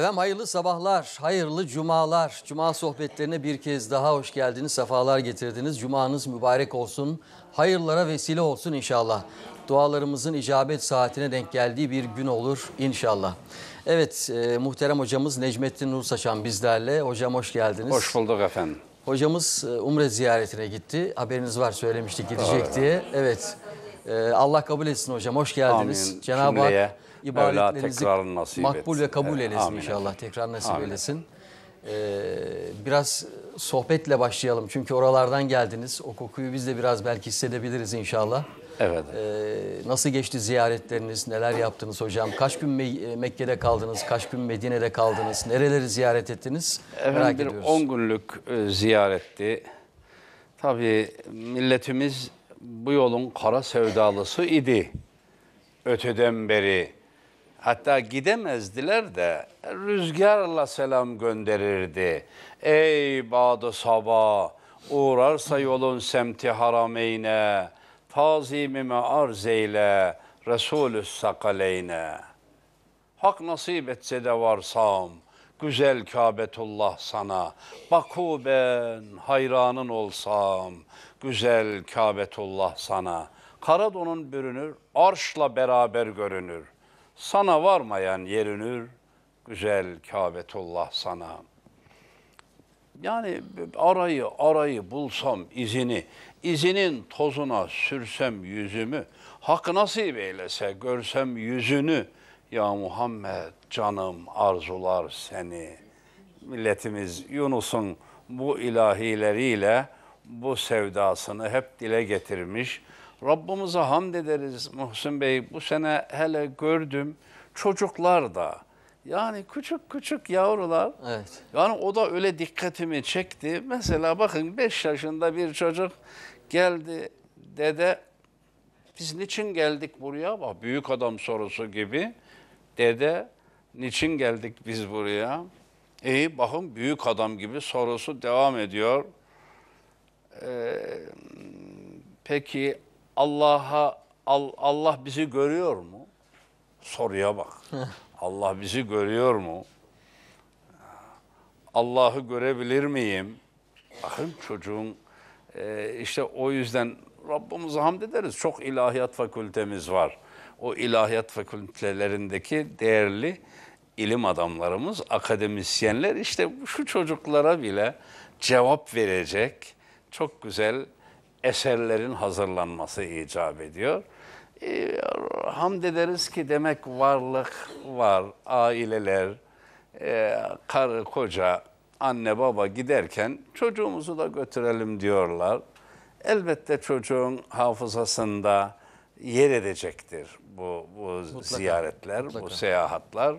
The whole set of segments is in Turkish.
Efendim hayırlı sabahlar, hayırlı cumalar. Cuma sohbetlerine bir kez daha hoş geldiniz, sefalar getirdiniz. Cumanız mübarek olsun, hayırlara vesile olsun inşallah. Dualarımızın icabet saatine denk geldiği bir gün olur inşallah. Evet, muhterem hocamız Necmettin Nur Saçan bizlerle. Hocam hoş geldiniz. Hoş bulduk efendim. Hocamız Umre ziyaretine gitti. Haberiniz var, söylemiştik gidecek diye. Evet, Allah kabul etsin hocam, hoş geldiniz. Amin. Cenab-ı Hak Cümleye ibadetlerinizi makbul etsin. ve kabul Evet, eylesin amin. inşallah. Tekrar nasip Amin. eylesin. Biraz sohbetle başlayalım. Çünkü oralardan geldiniz. O kokuyu biz de biraz belki hissedebiliriz inşallah. Evet. Nasıl geçti ziyaretleriniz? Neler yaptınız hocam? Kaç gün Mekke'de kaldınız? Kaç gün Medine'de kaldınız? Nereleri ziyaret ettiniz? Merak Efendim bir ediyoruz. 10 günlük ziyaretti. Tabii milletimiz bu yolun kara sevdalısı idi. Öteden beri. Hatta gidemezdiler de rüzgarla selam gönderirdi. Ey Badı Sabah, uğrarsa yolun semti harameyne, tazimime arz eyle, Resulü sakaleyne. Hak nasip etse de varsam, güzel Kâbetullah sana, Baku ben hayranın olsam, güzel Kâbetullah sana. Kara donun bürünür, arşla beraber görünür. Sana varmayan yerinür, güzel Kâbetullah sana. Yani arayı bulsam izinin tozuna sürsem yüzümü, hak nasip eylese görsem yüzünü, ya Muhammed canım arzular seni. Milletimiz Yunus'un bu ilahileriyle bu sevdasını hep dile getirmiş. Rabbimize hamd ederiz Muhsin Bey. Bu sene hele gördüm çocuklar da, yani küçük yavrular. Evet. Yani o da öyle dikkatimi çekti. Mesela bakın 5 yaşında bir çocuk geldi. Dede biz niçin geldik buraya? Bak büyük adam sorusu gibi. Dede niçin geldik biz buraya? Bakın büyük adam gibi sorusu devam ediyor. Peki Allah bizi görüyor mu? Soruya bak. Allah bizi görüyor mu? Allah'ı görebilir miyim? Bakın çocuğun işte o yüzden Rabbimize hamd ederiz. Çok ilahiyat fakültemiz var. O ilahiyat fakültelerindeki değerli ilim adamlarımız, akademisyenler işte şu çocuklara bile cevap verecek çok güzel eserlerin hazırlanması icap ediyor. Hamd ederiz ki demek varlık var, aileler, karı, koca, anne, baba giderken çocuğumuzu da götürelim diyorlar. Elbette çocuğun hafızasında yer edecektir bu Mutlaka, ziyaretler, mutlaka. bu seyahatler.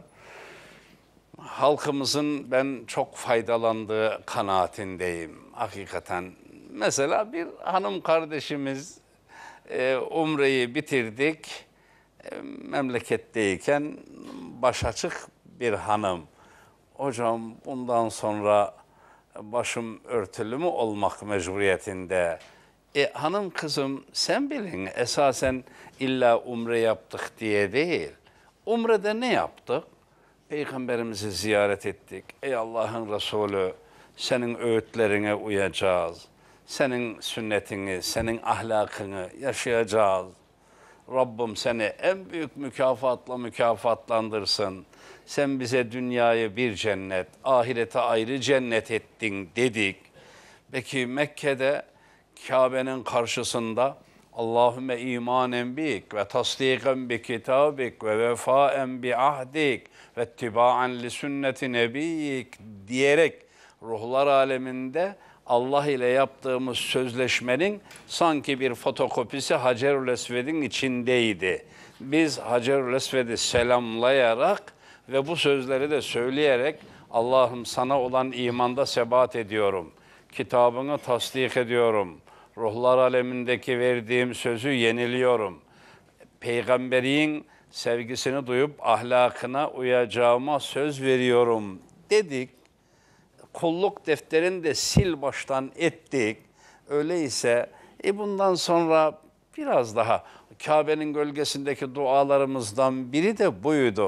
Halkımızın ben çok faydalandığı kanaatindeyim hakikaten. Mesela bir hanım kardeşimiz Umre'yi bitirdik. Memleketteyken baş açık bir hanım. Hocam bundan sonra başım örtülü mü olmak mecburiyetinde? Hanım kızım sen bilin esasen illa umre yaptık diye değil. Umre'de ne yaptık? Peygamberimizi ziyaret ettik. Ey Allah'ın Resulü senin öğütlerine uyacağız. Senin sünnetini, senin ahlakını yaşayacağız. Rabbim seni en büyük mükafatla mükafatlandırsın. Sen bize dünyayı bir cennet, ahirete ayrı cennet ettin dedik. Peki Mekke'de Kabe'nin karşısında Allahümme imanen bik ve tasdiken bi kitabik ve vefaen bi ahdik ve ittiba'an li sünneti nebiyyik diyerek ruhlar aleminde Allah ile yaptığımız sözleşmenin sanki bir fotokopisi Hacerül Esved'in içindeydi. Biz Hacerül Esved'i selamlayarak ve bu sözleri de söyleyerek Allah'ım sana olan imanda sebat ediyorum. Kitabını tasdik ediyorum. Ruhlar alemindeki verdiğim sözü yeniliyorum. Peygamberin sevgisini duyup ahlakına uyacağıma söz veriyorum dedik. Kulluk defterini de sil baştan ettik. Öyleyse bundan sonra biraz daha Kabe'nin gölgesindeki dualarımızdan biri de buydu.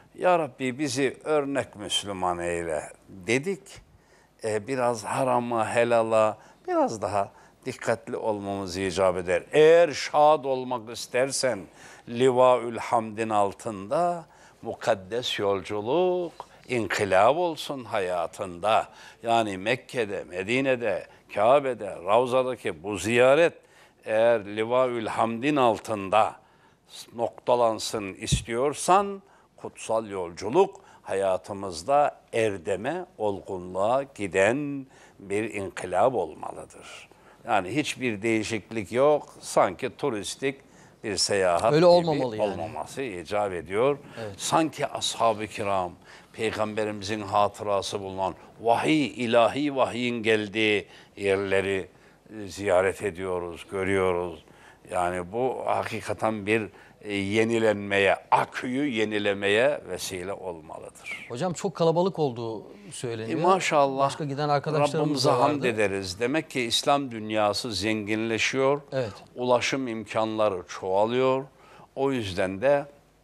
Ya Rabbi bizi örnek Müslüman eyle dedik. Biraz harama, helala biraz daha dikkatli olmamız icap eder. Eğer şad olmak istersen Livaül Hamd'in altında mukaddes yolculuk, inkılap olsun hayatında. Yani Mekke'de, Medine'de, Kabe'de, Ravza'daki bu ziyaret eğer Livaül Hamd'in altında noktalansın istiyorsan kutsal yolculuk hayatımızda erdeme, olgunluğa giden bir inkılap olmalıdır. Yani hiçbir değişiklik yok. Sanki turistik bir seyahat Öyle gibi olmamalı yani. olmaması icap ediyor. Sanki ashab-ı kiram, Peygamberimizin hatırası bulunan vahiy, ilahi vahiyin geldiği yerleri ziyaret ediyoruz, görüyoruz. Yani bu hakikaten bir yenilenmeye, aküyü yenilemeye vesile olmalıdır. Hocam çok kalabalık olduğu söyleniyor. Maşallah. Başka giden arkadaşlarımız Rabbimize da hamd vardı. ederiz. Demek ki İslam dünyası zenginleşiyor. Evet. Ulaşım imkanları çoğalıyor. O yüzden de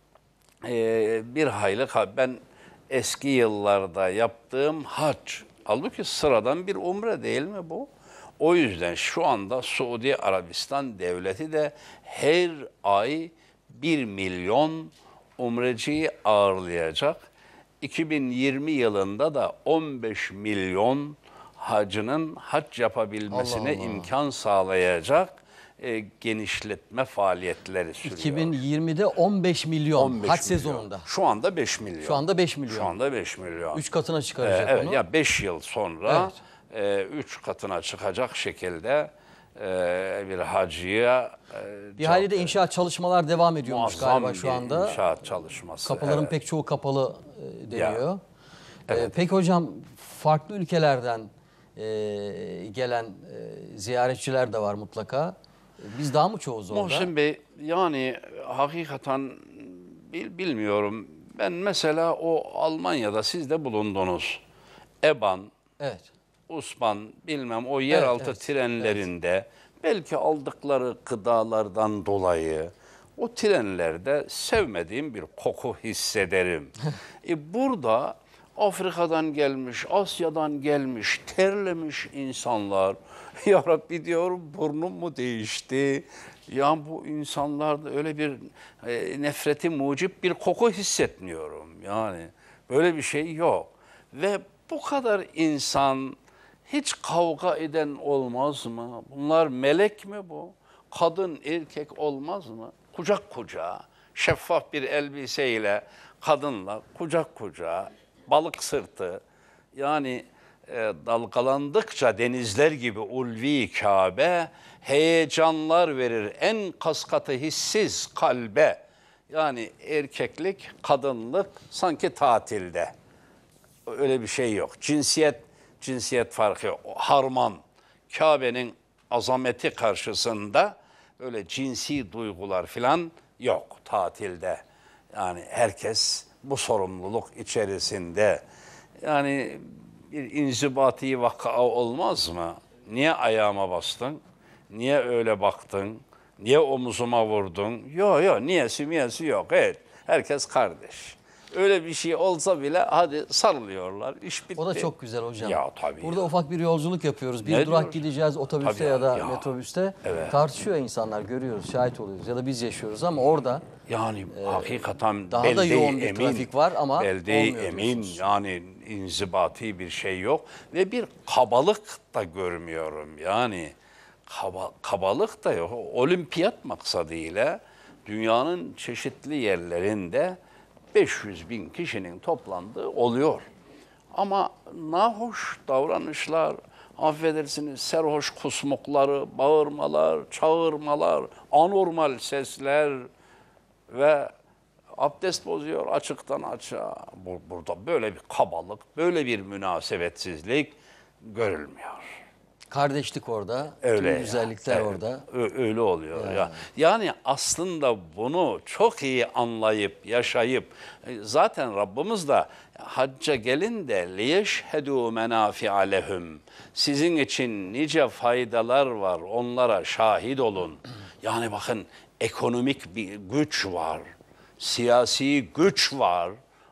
bir hayli ben eski yıllarda yaptığım hac, halbuki sıradan bir umre değil mi bu? O yüzden şu anda Suudi Arabistan devleti de her ay 1 milyon umreciyi ağırlayacak. 2020 yılında da 15 milyon hacının hac yapabilmesine Allah Allah. imkan sağlayacak genişletme faaliyetleri sürüyor. 2020'de 15 milyon 15 hac milyon. sezonunda. Şu anda 5 milyon. Şu anda 5 milyon. Şu anda 5 milyon. 3 katına çıkaracak Evet onu. ya 5 yıl sonra 3 katına çıkacak şekilde bir hacıya Bir hayli de inşaat çalışmalar devam ediyormuş galiba şu anda. inşaat çalışması. Kapıların evet. pek çoğu kapalı deniyor. Peki hocam farklı ülkelerden gelen ziyaretçiler de var mutlaka. Biz daha mı çoğuz orada? Muhsin Bey yani hakikaten bilmiyorum. Ben mesela o Almanya'da siz de bulundunuz. EBAN, Evet. Usman bilmem o yeraltı evet, trenlerinde belki aldıkları gıdalardan dolayı o trenlerde sevmediğim bir koku hissederim. Burada Afrika'dan gelmiş, Asya'dan gelmiş, terlemiş insanlar. Ya Rabbi diyorum burnum mu değişti? Ya bu insanlarda öyle bir nefreti mucip bir koku hissetmiyorum. Yani böyle bir şey yok. Ve bu kadar insan hiç kavga eden olmaz mı? Bunlar melek mi bu? Kadın erkek olmaz mı? Kucak kucağa, şeffaf bir elbiseyle kadınla kucak kucağa, balık sırtı. Yani dalgalandıkça denizler gibi ulvi Kabe heyecanlar verir en kaskatı hissiz kalbe. Yani erkeklik, kadınlık sanki tatilde. Öyle bir şey yok. Cinsiyet farkı yok. Harman, Kabe'nin azameti karşısında öyle cinsi duygular falan yok tatilde. Yani herkes bu sorumluluk içerisinde. Yani bir inzibati vaka olmaz mı? Niye ayağıma bastın? Niye öyle baktın? Niye omuzuma vurdun? Yok niyesi yok. Evet, herkes kardeş. Öyle bir şey olsa bile hadi sarılıyorlar. İş bitti. O da çok güzel hocam. Ya tabii. Burada ufak bir yolculuk yapıyoruz. Bir Ne durak diyoruz? gideceğiz otobüste Tabii ya da ya. metrobüste. Evet. Tartışıyor insanlar görüyoruz, şahit oluyoruz ya da biz yaşıyoruz ama orada Yani hakikaten daha da belde-i yoğun bir emin, trafik var ama belde-i olmuyor emin diyorsunuz. yani inzibati bir şey yok ve bir kabalık da görmüyorum. Yani kabalık da yok. Olimpiyat maksadıyla dünyanın çeşitli yerlerinde 500 bin kişinin toplandığı oluyor. Ama nahoş davranışlar, affedersiniz serhoş kusmukları, bağırmalar, çağırmalar, anormal sesler ve abdest bozuyor açıktan açığa. Burada böyle bir kabalık, böyle bir münasebetsizlik görülmüyor. Kardeşlik orada, Öyle tüm ya, güzellikler evet. orada. Öyle oluyor ya. Yani aslında bunu çok iyi anlayıp, yaşayıp, zaten Rabbimiz de hacca gelin de liyeşhedû menâfi'a lehum. Sizin için nice faydalar var, onlara şahit olun. Yani bakın ekonomik bir güç var, siyasi güç var.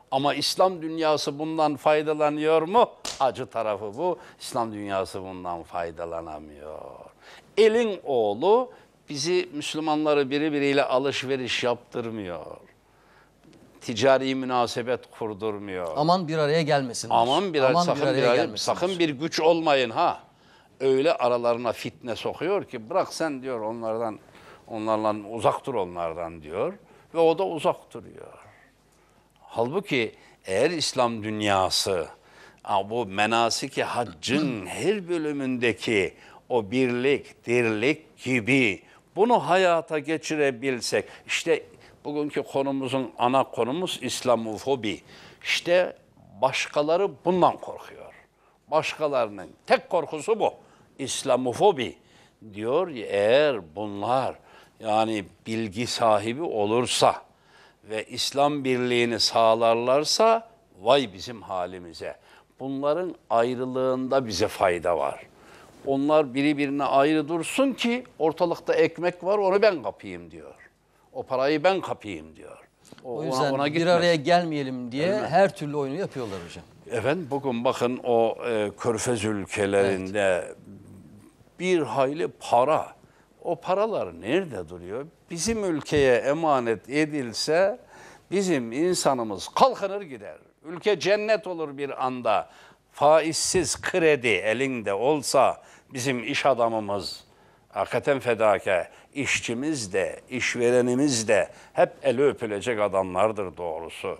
Ama İslam dünyası bundan faydalanıyor mu? Acı tarafı bu. İslam dünyası bundan faydalanamıyor. Elin oğlu bizi Müslümanları birbiriyle alışveriş yaptırmıyor. Ticari münasebet kurdurmuyor. Aman bir araya gelmesinler. Aman sakın araya gelmesinler. sakın bir güç olmayın ha. Öyle aralarına fitne sokuyor ki bırak sen diyor onlarla uzak dur onlardan diyor ve o da uzak duruyor. Halbuki eğer İslam dünyası bu menasik-i haccın her bölümündeki o birlik, dirlik gibi bunu hayata geçirebilsek, işte bugünkü konumuzun ana konumuz İslamofobi. İşte başkaları bundan korkuyor. Başkalarının tek korkusu bu. İslamofobi. Diyor ki eğer bunlar yani bilgi sahibi olursa ve İslam birliğini sağlarlarsa vay bizim halimize. Bunların ayrılığında bize fayda var. Onlar birbirine ayrı dursun ki ortalıkta ekmek var onu ben kapayım diyor. O parayı ben kapayım diyor. O yüzden ona bir gitmez. araya gelmeyelim diye her türlü oyunu yapıyorlar hocam. Efendim bugün bakın o Körfez ülkelerinde bir hayli para. O paralar nerede duruyor? Bizim ülkeye emanet edilse bizim insanımız kalkınır gider. Ülke cennet olur bir anda. Faizsiz kredi elinde olsa bizim iş adamımız, hakikaten fedakar, işçimiz de, işverenimiz de hep eli öpülecek adamlardır doğrusu.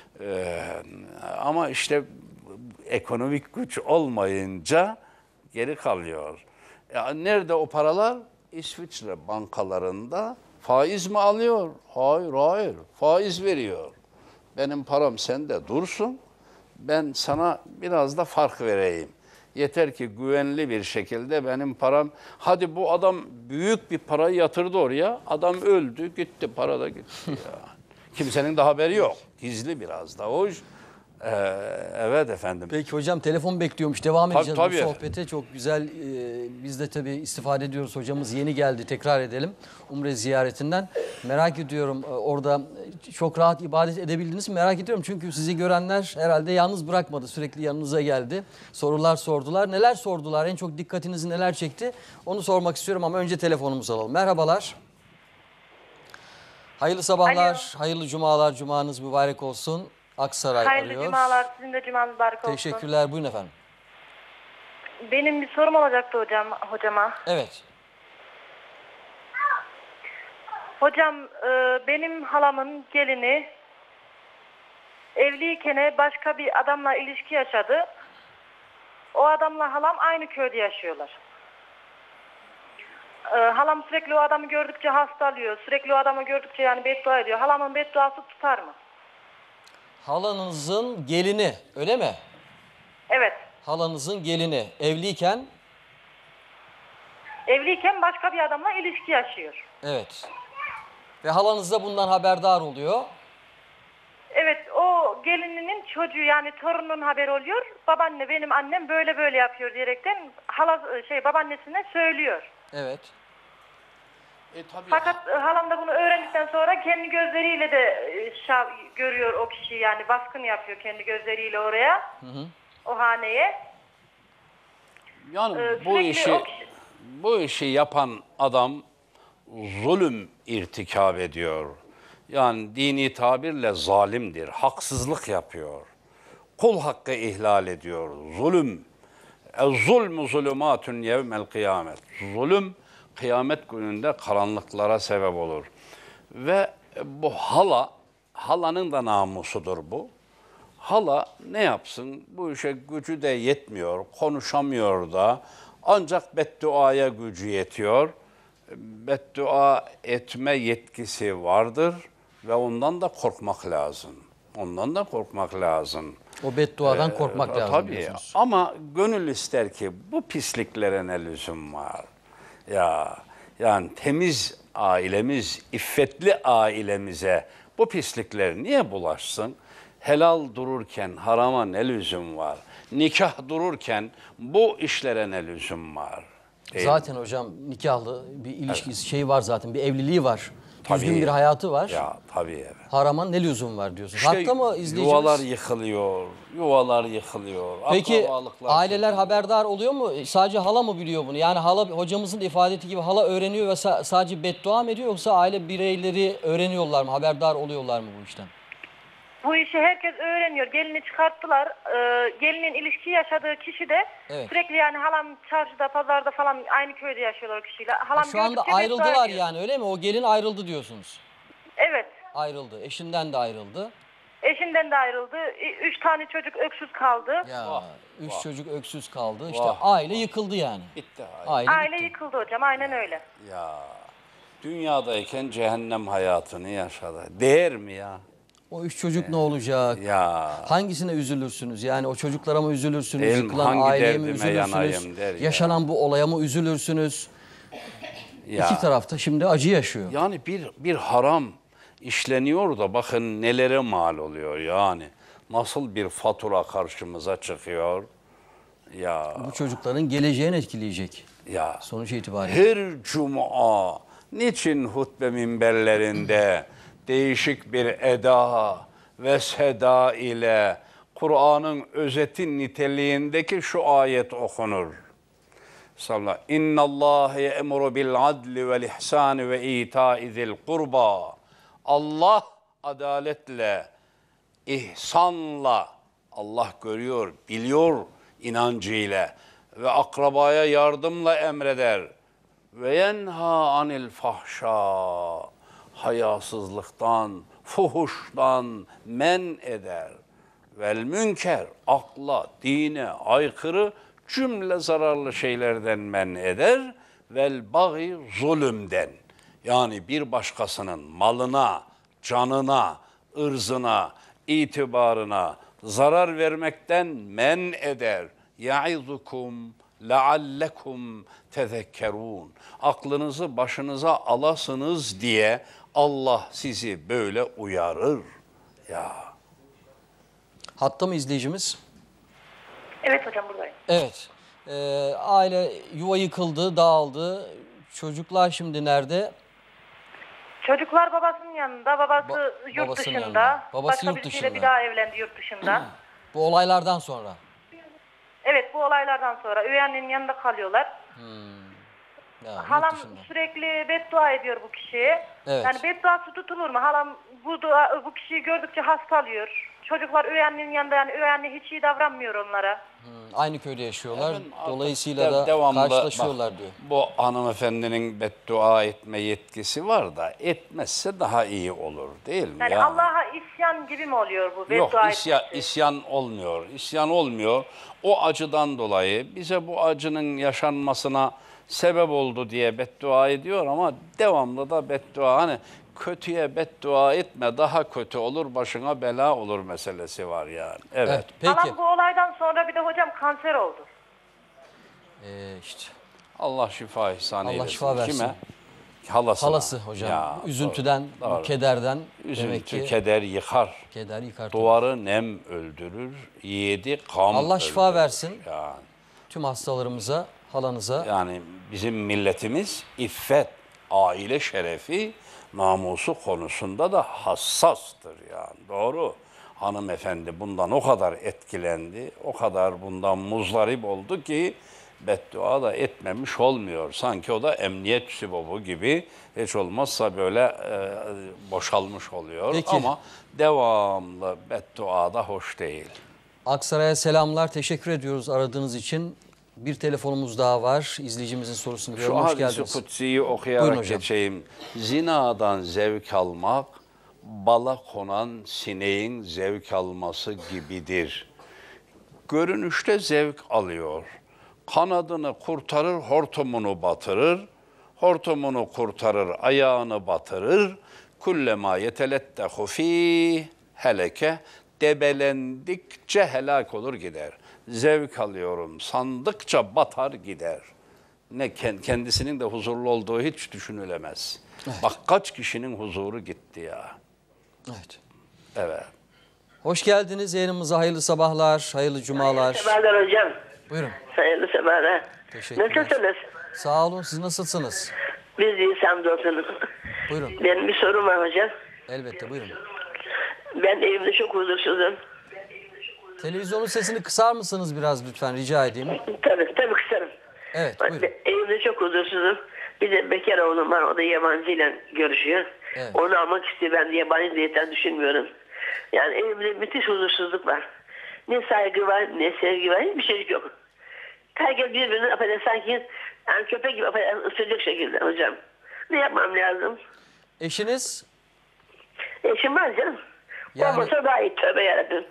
Ama işte ekonomik güç olmayınca geri kalıyor. Nerede o paralar? İsviçre bankalarında faiz mi alıyor? Hayır, hayır. Faiz veriyor. Benim param sende dursun. Ben sana biraz da fark vereyim. Yeter ki güvenli bir şekilde benim param... Hadi bu adam büyük bir parayı yatırdı oraya. Adam öldü, gitti. Para da gitti ya. Kimsenin de haberi yok. Gizli biraz da o iş. Evet efendim. Peki hocam telefon bekliyormuş. Devam edeceğiz tabii. bu sohbete. Çok güzel. Biz de tabii istifade ediyoruz. Hocamız yeni geldi. Tekrar edelim. Umre ziyaretinden. Merak ediyorum orada çok rahat ibadet edebildiniz mi? Merak ediyorum. Çünkü sizi görenler herhalde yalnız bırakmadı. Sürekli yanınıza geldi. Sorular sordular. Neler sordular? En çok dikkatinizi neler çekti? Onu sormak istiyorum ama önce telefonumuzu alalım. Merhabalar. Hayırlı sabahlar, Alo. hayırlı cumalar. Cumanız mübarek olsun. Aksaray Hayırlı arıyor. cumalar, sizin de cumanız mübarek olsun. Teşekkürler. Buyurun efendim. Benim bir sorum olacaktı hocama. Evet. Hocam, benim halamın gelini evliyken başka bir adamla ilişki yaşadı. O adamla halam aynı köyde yaşıyorlar. Halam sürekli o adamı gördükçe hastalıyor. Sürekli o adamı gördükçe yani beddua ediyor. Halamın bedduası tutar mı? Halanızın gelini, öyle mi? Evet. Halanızın gelini evliyken, Evliyken başka bir adamla ilişki yaşıyor. evet. Ve halanız da bundan haberdar oluyor. Evet, o gelininin çocuğu yani torunun haberi oluyor. Babaanne benim annem böyle böyle yapıyor diyerekten babaannesine söylüyor. Evet. Tabii. Fakat halam da bunu öğrendikten sonra kendi gözleriyle de görüyor o kişiyi yani baskın yapıyor kendi gözleriyle oraya. O haneye. Yani Sürekli o kişi... bu işi yapan adam zulüm irtikab ediyor. Yani dini tabirle zalimdir, haksızlık yapıyor. Kul hakkı ihlal ediyor, zulüm. Zulmü zulümatun yevmel kıyamet. Zulüm kıyamet gününde karanlıklara sebep olur. Ve bu halanın da namusudur bu. Hala ne yapsın? Bu işe gücü de yetmiyor, konuşamıyor da. Ancak bedduaya gücü yetiyor. Beddua etme yetkisi vardır ve ondan da korkmak lazım. Ondan da korkmak lazım. O bedduadan korkmak lazım Tabii diyorsunuz. ama gönül ister ki bu pisliklere ne lüzum var? Yani temiz ailemiz, iffetli ailemize bu pislikler niye bulaşsın? Helal dururken harama ne lüzum var? Nikah dururken bu işlere ne lüzum var? Zaten hocam nikahlı bir ilişkisi var zaten, bir evliliği var. düzgün bir hayatı var. Ya tabii evet. Harama ne lüzum var diyorsun. İşte Hatta mı izleyicimiz? yuvalar yıkılıyor, yuvalar yıkılıyor. Peki akrabalıklar aileler çözülüyor. haberdar oluyor mu? Sadece hala mı biliyor bunu? Yani hala, hocamızın da ifade ettiği gibi, hala öğreniyor ve sadece beddua mı ediyor, yoksa aile bireyleri öğreniyorlar mı? Haberdar oluyorlar mı bu işten? Bu işi herkes öğreniyor. Gelini çıkarttılar. Gelinin ilişki yaşadığı kişi de Evet. sürekli, yani halam çarşıda, pazarda falan aynı köyde yaşıyorlar o kişiyle. Halam Şu anda gördükçe beddua ayrıldılar ediyor. yani, öyle mi? O gelin ayrıldı diyorsunuz. Evet. Ayrıldı. Eşinden de ayrıldı. Eşinden de ayrıldı. 3 tane çocuk öksüz kaldı. Ya Vah, 3 vah. çocuk öksüz kaldı. İşte Vah, aile yıkıldı yani. Bitti. Aile bitti. yıkıldı hocam, aynen öyle. Ya dünyadayken cehennem hayatını yaşadı. Değer mi ya? O 3 çocuk ne olacak? Ya Hangisine üzülürsünüz? Yani o çocuklara mı üzülürsünüz? Değil mi? Yıkılan Hangi aileye mi derdime üzülürsünüz? yanayım der ya. Yaşanan bu olaya mı üzülürsünüz? ya. İki tarafta şimdi acı yaşıyor. Yani bir haram işleniyor da bakın nelere mal oluyor yani. Nasıl bir fatura karşımıza çıkıyor. Ya Bu çocukların geleceğini etkileyecek ya. sonuç itibariyle. Her cuma niçin hutbe minberlerinde değişik bir eda ve seda ile Kur'an'ın özeti niteliğindeki şu ayet okunur. Sallallahu. İnna Allah ye'muru bil adli vel ihsan ve ita'i zil kurba. Allah adaletle, ihsanla, Allah görüyor, biliyor inancıyla ve akrabaya yardımla emreder. Ve yenha anil fahşa, hayasızlıktan, fuhuştan men eder. Vel münker, akla, dine aykırı cümle zararlı şeylerden men eder. Vel bagi, zulümden. Yani bir başkasının malına, canına, ırzına, itibarına zarar vermekten men eder. Ya'izukum leallekum tezekkerun. Aklınızı başınıza alasınız diye Allah sizi böyle uyarır. Ya Hatta mı izleyicimiz? Evet hocam, buradayım. Evet. Aile, yuva yıkıldı, dağıldı. Çocuklar şimdi nerede? Çocuklar babasının yanında, babası yurt babasının dışında. yanında. Babası Başka yurt birisiyle dışında. bir daha evlendi yurt dışında. Bu olaylardan sonra. Evet, bu olaylardan sonra üvey annenin yanında kalıyorlar. Ya, yurt Halam dışında. sürekli beddua ediyor bu kişiye. Evet. Yani bedduası tutulur mu? Halam bu kişiyi gördükçe hastalıyor. Çocuklar üvey annenin yanında, yani üvey anne hiç iyi davranmıyor onlara. Aynı köyde yaşıyorlar. Efendim, Dolayısıyla artık da devamlı karşılaşıyorlar bak, diyor. Bu hanımefendinin beddua etme yetkisi var da etmezse daha iyi olur değil mi? Yani Allah'a isyan gibi mi oluyor bu beddua Yok etmesi? isyan olmuyor. İsyan olmuyor. O acıdan dolayı bize bu acının yaşanmasına sebep oldu diye beddua ediyor ama devamlı da beddua, hani kötüye beddua etme, daha kötü olur, başına bela olur meselesi var yani. Evet. Evet, peki. Halam bu olaydan sonra bir de hocam kanser oldu. İşte Allah şifa ihsan Allah eylesin. şifa versin. Kime? Halasına. halası hocam. Ya, Üzüntüden, doğru, doğru. kederden demek Üzüntü, ki keder yıkar. keder yıkar. Duvarı nem öldürür, yiğidi kan Allah şifa öldürür. versin. Yani. Tüm hastalarımıza, halanıza. Yani bizim milletimiz iffet, aile şerefi, namusu konusunda da hassastır yani. Doğru. Hanımefendi bundan o kadar etkilendi, o kadar bundan muzdarip oldu ki beddua da etmemiş olmuyor. Sanki o da emniyet sübubu gibi hiç olmazsa böyle boşalmış oluyor. Peki. Ama devamlı beddua da hoş değil. Aksaray'a selamlar. Teşekkür ediyoruz aradığınız için. Bir telefonumuz daha var. İzleyicimizin sorusunu Şu diyorum. Hoş hadisi geldiniz. kutsiyi Buyurun okuyarak hocam. geçeyim. Zinadan zevk almak, bala konan sineğin zevk alması gibidir. Görünüşte zevk alıyor. Kanadını kurtarır, hortumunu batırır. Hortumunu kurtarır, ayağını batırır. Kullema yetelettehu fî heleke, debelendikçe helak olur gider. Zevk alıyorum sandıkça batar gider. Ne kendisinin de huzurlu olduğu hiç düşünülemez. Bak kaç kişinin huzuru gitti ya. Evet. Evet. Hoş geldiniz yayınımıza. Hayırlı sabahlar, hayırlı cumalar. Sabahlar hocam. Buyurun. Hayırlı sabahlar. Teşekkürler. Nasılsınız? Sağ olun. Siz nasılsınız? Biz iyiyiz hamdolsun. Buyurun. Benim bir sorum var hocam. Elbette buyurun. Ben evimde çok huzursuzum. Televizyonun sesini kısar mısınız biraz lütfen rica edeyim. Tabii kısarım. Evet Ben buyurun. evimde çok huzursuzum. Bir de bekar oğlum var, o da yabancıyla görüşüyor. Evet. Onu almak istiyor, ben de yabancı diyetten düşünmüyorum. Yani evimde müthiş huzursuzluk var. Ne saygı var, ne sevgi var, hiçbir şey yok. Herkes birbirini affedersin sanki yani köpek gibi ısıracak şekilde hocam. Ne yapmam lazım? Eşiniz Eşim var canım. Yani- Olmasa daha iyi, tövbe yarabbim.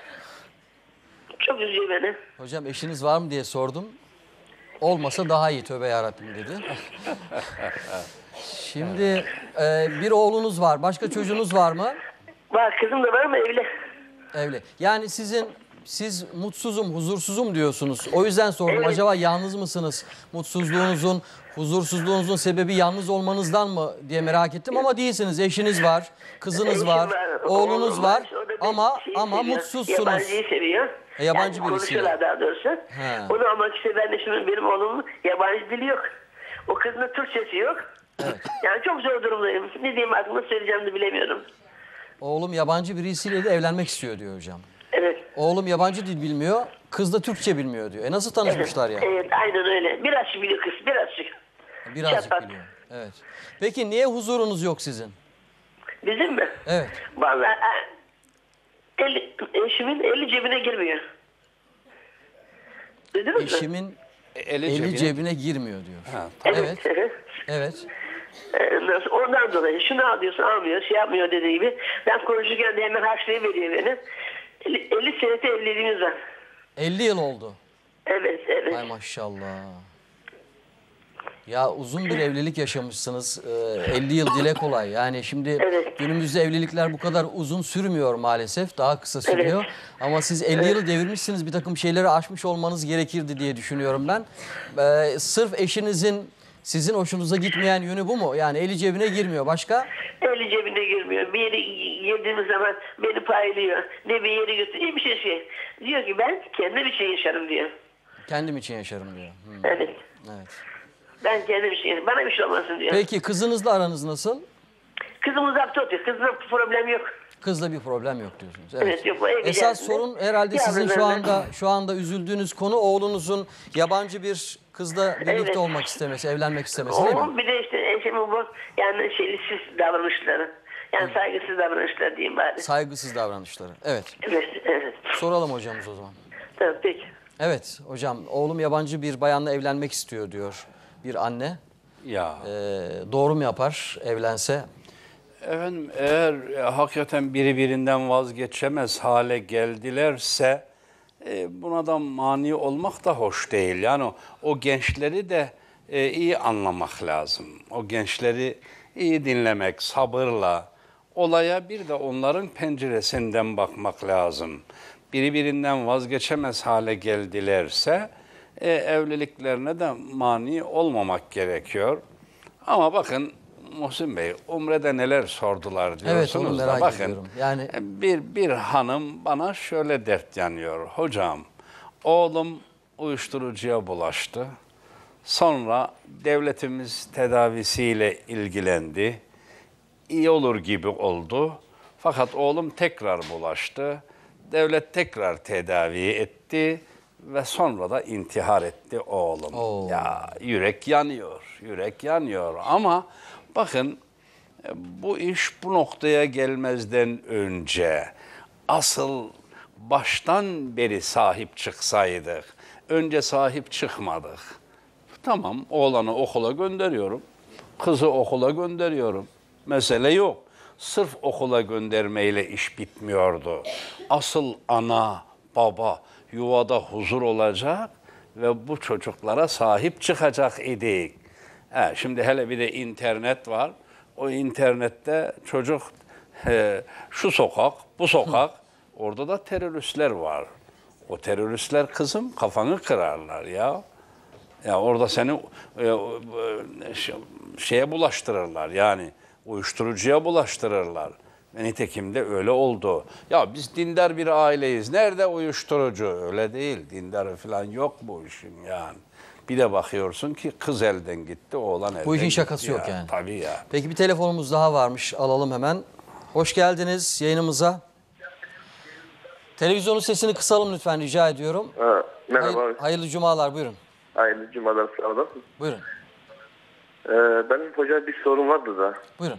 Çok üzüyor beni. hocam eşiniz var mı diye sordum. Olmasa daha iyi tövbe yarabbim dedi. Şimdi bir oğlunuz var. Başka çocuğunuz var mı? Var, kızım da var ama evli. Evli. Yani siz mutsuzum, huzursuzum diyorsunuz. O yüzden sordum. Evet. Acaba yalnız mısınız? Mutsuzluğunuzun, huzursuzluğunuzun sebebi yalnız olmanızdan mı diye merak ettim ama değilsiniz. Eşiniz var, kızınız Eşim var, oğlunuz oğlum var O da bir ama şeyi ama seviyor, mutsuzsunuz. Yabancıyı seviyor. Yabancı yani birisiyle. konuşuyorlar daha doğrusu. He. Onu almak istiyor. Ben de şimdi benim oğlumun yabancı dili yok. O kızın da Türkçesi yok. Yani çok zor durumdayım. Ne diyeyim artık, nasıl söyleyeceğimi de bilemiyorum. Oğlum yabancı birisiyle de evlenmek istiyor diyor hocam. Evet. Oğlum yabancı dil bilmiyor, kız da Türkçe bilmiyor diyor. Nasıl tanışmışlar ya? Evet, aynen öyle. Birazcık biliyor kız, birazcık. Birazcık Çatlak. biliyor. Evet. Peki niye huzurunuz yok sizin? Bizim mi? Evet. Vallahi eşimin eli cebine girmiyor. Duydunuz mu? Eşimin Eli eli cebine girmiyor diyor. Ha, Evet. Evet. Ondan dolayı şunu al diyorsun, almıyor, şey yapmıyor dediği gibi. Ben konuşurken de hemen harçlayıveriyor beni. 50 senede evliliğimiz var. 50 yıl oldu. Evet. Ay maşallah. Ya uzun bir evlilik yaşamışsınız. 50 yıl dile kolay. Yani şimdi Evet. günümüzde evlilikler bu kadar uzun sürmüyor maalesef. Daha kısa sürüyor. Ama siz 50 yılı devirmişsiniz. Bir takım şeyleri aşmış olmanız gerekirdi diye düşünüyorum ben. Sırf eşinizin sizin hoşunuza gitmeyen yönü bu mu? Yani eli cebine girmiyor. Başka? Eli cebine girmiyor. Bir yere girdiğimiz zaman beni paylıyor. Ne bir yere götürüyor, bir şey. Diyor ki ben kendim için yaşarım diyor. Kendim için yaşarım diyor. Evet. Evet. Ben kendim için yaşarım. Bana bir şey olmasın diyor. Peki kızınızla aranız nasıl? Kızım uzakta oturuyor. Kızımla problem yok. Kızla bir problem yok diyorsunuz. Evet, yok, o evli Esas yani. sorun herhalde sizin Yavrularına. şu anda üzüldüğünüz konu oğlunuzun yabancı bir kızla birlikte Evet. olmak istemesi, evlenmek istemesi değil mi? O bir de işte eşimin bu yani şeysiz davranışları. Yani saygısız davranışlar diyeyim bari. Saygısız davranışları. Evet. Evet. Soralım hocamız o zaman. Tamam, peki. Evet hocam, oğlum yabancı bir bayanla evlenmek istiyor diyor bir anne. Ya. Doğru mu yapar evlense? Efendim eğer hakikaten birbirinden vazgeçemez hale geldilerse buna da mani olmak da hoş değil. Yani o gençleri de iyi anlamak lazım. O gençleri iyi dinlemek, sabırla, olaya bir de onların penceresinden bakmak lazım. Birbirinden vazgeçemez hale geldilerse evliliklerine de mani olmamak gerekiyor. Ama bakın Muhsin Bey, Umre'de neler sordular diyorsunuz onu da merak bakın. ediyorum. Yani Bir hanım bana şöyle dert yanıyor. Hocam, oğlum uyuşturucuya bulaştı. Sonra devletimiz tedavisiyle ilgilendi. İyi olur gibi oldu. Fakat oğlum tekrar bulaştı. Devlet tekrar tedavi etti ve sonra da intihar etti oğlum. Oo. Ya yürek yanıyor, yürek yanıyor ama bakın bu iş bu noktaya gelmezden önce asıl baştan beri sahip çıksaydık, önce sahip çıkmadık. Tamam, oğlanı okula gönderiyorum, kızı okula gönderiyorum. Mesele yok. Sırf okula göndermeyle iş bitmiyordu. Asıl ana, baba yuvada huzur olacak ve bu çocuklara sahip çıkacak idik. Şimdi hele bir de internet var. O internette çocuk şu sokak, bu sokak, orada da teröristler var. O teröristler kızım kafanı kırarlar ya. Ya orada seni şeye bulaştırırlar yani uyuşturucuya bulaştırırlar. Ve nitekim de öyle oldu. Ya biz dindar bir aileyiz. Nerede uyuşturucu? Öyle değil. Dindar falan yok bu işin yani. Bir de bakıyorsun ki kız elden gitti, oğlan elden Bu işin gitti şakası ya. yok yani. Tabii ya. Peki bir telefonumuz daha varmış. Alalım hemen. Hoş geldiniz yayınımıza. Televizyonun sesini kısalım lütfen, rica ediyorum. Merhaba. Hayırlı cumalar, buyurun. Hayırlı cumalar, sağ olun. Buyurun. Benim hocam bir sorun vardı da. Buyurun.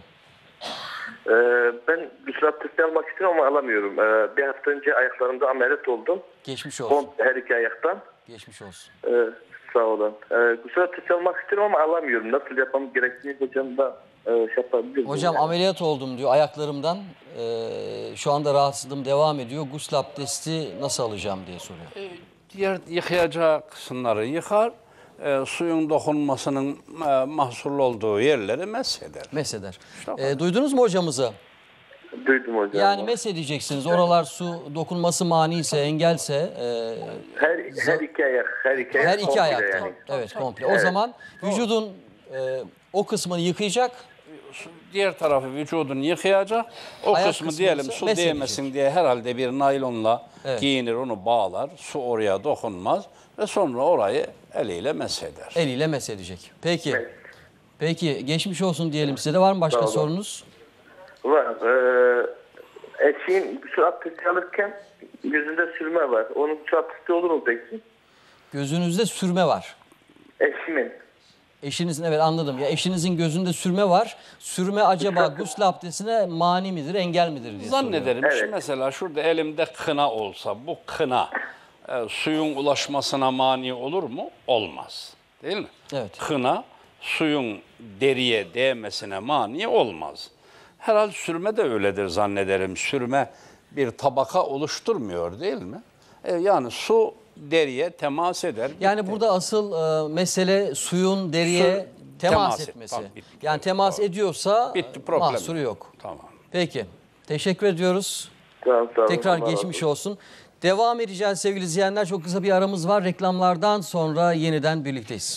Ben gusül abdesti almak istiyorum ama alamıyorum. Bir hafta önce ayaklarımda ameliyat oldum. Geçmiş olsun. Her iki ayaktan. Geçmiş olsun. Sağ olun. Gusül abdesti almak istiyorum ama alamıyorum. Nasıl yapmam gerektiğini hocam da yapabilir miyim? Hocam ameliyat oldum diyor ayaklarımdan. Şu anda rahatsızlığım devam ediyor. Gusül abdesti nasıl alacağım diye soruyor. Diğer yıkayacağı kısımları yıkar, suyun dokunmasının mahsurlu olduğu yerleri mesheder. Mesheder. Duydunuz mu hocamızı? Duydum hocam. Yani mesedeceksiniz. Oralar su dokunması mani ise, engelse. Her iki ayak. Her iki ayak. Her iki komple ayakta. yani. Evet, komple. O zaman vücudun o kısmını yıkayacak. Diğer tarafı vücudunu yıkayacak. O Ayak kısmı kısmı diyelim ise su mesedecek. değmesin diye herhalde bir naylonla Evet. giyinir, onu bağlar. Su oraya dokunmaz ve sonra orayı eliyle mesheder. Eliyle mesedecek. Peki. Peki geçmiş olsun diyelim size de. Var mı başka Sağ olun. sorunuz? Var. Eşiğin gusül abdesti alırken yüzünde sürme var. Onun gusül abdesti olur mu peki? Gözünüzde sürme var. Eşimin. Eşinizin, evet anladım. Ya eşinizin gözünde sürme var. Sürme acaba gusül abdestine mani midir, engel midir diye soruyor. Zannederim şu mesela şurada elimde kına olsa bu kına suyun ulaşmasına mani olur mu? Olmaz. Değil mi? Evet. Kına suyun deriye değmesine mani olmaz. Herhalde sürme de öyledir zannederim. Sürme bir tabaka oluşturmuyor değil mi? Yani su deriye temas eder. Yani bitti. burada asıl mesele suyun deriye temas etmesi. Tamam, bitti. Yani temas ediyorsa Bitti, problem mahsuru yok. Tamam. Peki. Teşekkür ediyoruz. Tamam, sağ olun. Tekrar Allah razı geçmiş olsun. Devam edeceğiz sevgili izleyenler. Çok kısa bir aramız var. Reklamlardan sonra yeniden birlikteyiz.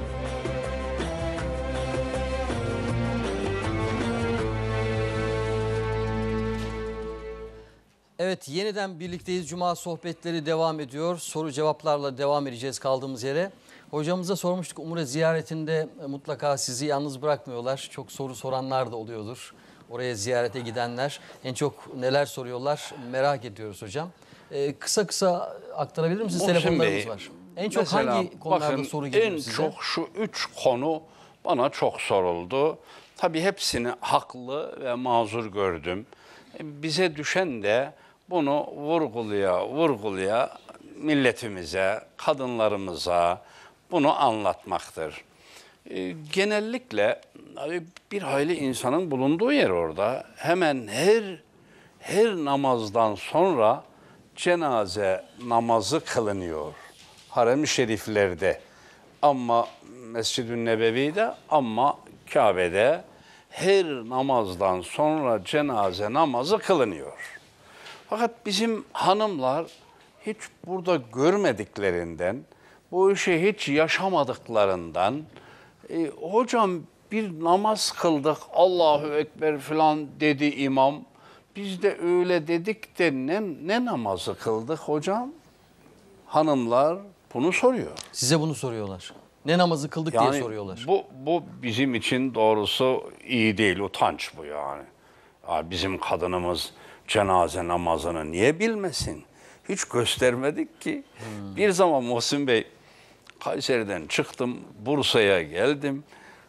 Evet, yeniden birlikteyiz. Cuma sohbetleri devam ediyor. Soru cevaplarla devam edeceğiz kaldığımız yere. Hocamıza sormuştuk, Umre ziyaretinde mutlaka sizi yalnız bırakmıyorlar. Çok soru soranlar da oluyordur. Oraya ziyarete gidenler en çok neler soruyorlar merak ediyoruz hocam. Kısa kısa aktarabilir misiniz? Muhsin Telefonlarımız Bey, var. En çok mesela hangi konularda bakın, soru geliyor en size? çok şu 3 konu bana çok soruldu. Tabii hepsini haklı ve mazur gördüm. Bize düşen de bunu vurgulaya milletimize, kadınlarımıza bunu anlatmaktır. Genellikle bir hayli insanın bulunduğu yer orada. Hemen her namazdan sonra cenaze namazı kılınıyor. Harem-i şeriflerde ama Mescid-ü Nebevi'de ama Kabe'de her namazdan sonra cenaze namazı kılınıyor. Fakat bizim hanımlar hiç burada görmediklerinden, bu işi hiç yaşamadıklarından, hocam bir namaz kıldık, Allahu Ekber falan dedi imam. Biz de öyle dedik de ne namazı kıldık hocam? Hanımlar bunu soruyor. Size bunu soruyorlar. Ne namazı kıldık diye soruyorlar. Bu bizim için doğrusu iyi değil, utanç bu yani. Bizim kadınımız cenaze namazını niye bilmesin? Hiç göstermedik ki. Bir zaman Muhsin Bey, Kayseri'den çıktım, Bursa'ya geldim.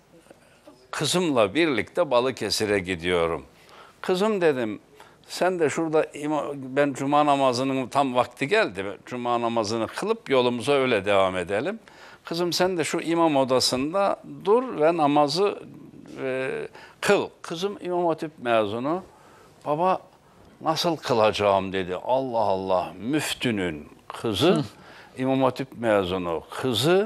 Kızımla birlikte Balıkesir'e gidiyorum. Kızım dedim, sen de şurada ben cuma namazının tam vakti geldi. Cuma namazını kılıp yolumuza öyle devam edelim. Kızım sen de şu imam odasında dur ve namazı kıl. Kızım İmam Hatip mezunu. Baba nasıl kılacağım dedi. Allah Allah, müftünün kızı, İmam Hatip mezunu kızı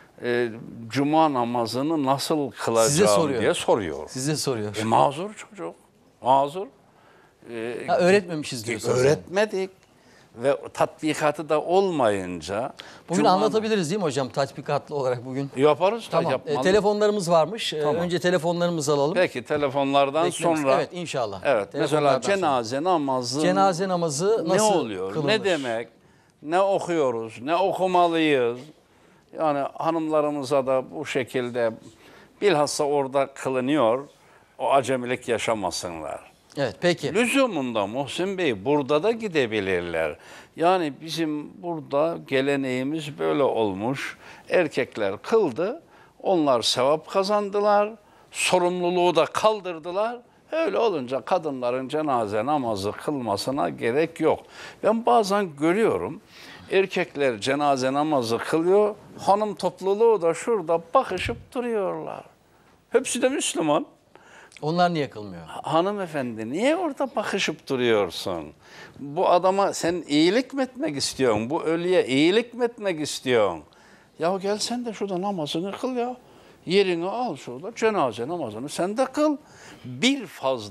cuma namazını nasıl kılacağım diye soruyor. Size soruyor. Mazur çocuk, mazur. Öğretmemişiz diyorsunuz. Öğretmedik ve tatbikatı da olmayınca. Bugün anlatabiliriz değil mi hocam, tatbikatlı olarak bugün? Yaparız da Tamam. yapmalıyız. Telefonlarımız varmış. Tamam. Önce telefonlarımızı alalım. Peki telefonlardan Bekleriz. sonra. Evet inşallah. Evet mesela Telefonlardan sonra. cenaze namazı. Cenaze namazı ne nasıl oluyor? kılınır? Ne demek? Ne okuyoruz? Ne okumalıyız? Yani hanımlarımıza da bu şekilde bilhassa orada kılınıyor. O acemilik yaşamasınlar. Evet, peki. Lüzumunda Muhsin Bey burada da gidebilirler. Yani bizim burada geleneğimiz böyle olmuş. Erkekler kıldı, onlar sevap kazandılar, sorumluluğu da kaldırdılar. Öyle olunca kadınların cenaze namazı kılmasına gerek yok. Ben bazen görüyorum, erkekler cenaze namazı kılıyor, hanım topluluğu da şurada bakışıp duruyorlar. Hepsi de Müslüman. Onlar niye kılmıyor? Hanımefendi niye orada bakışıp duruyorsun? Bu adama sen iyilik mi etmek istiyorsun? Bu ölüye iyilik mi etmek istiyorsun? Ya gel sen de şurada namazını kıl ya. Yerini al şurada cenaze namazını sen de kıl. Bir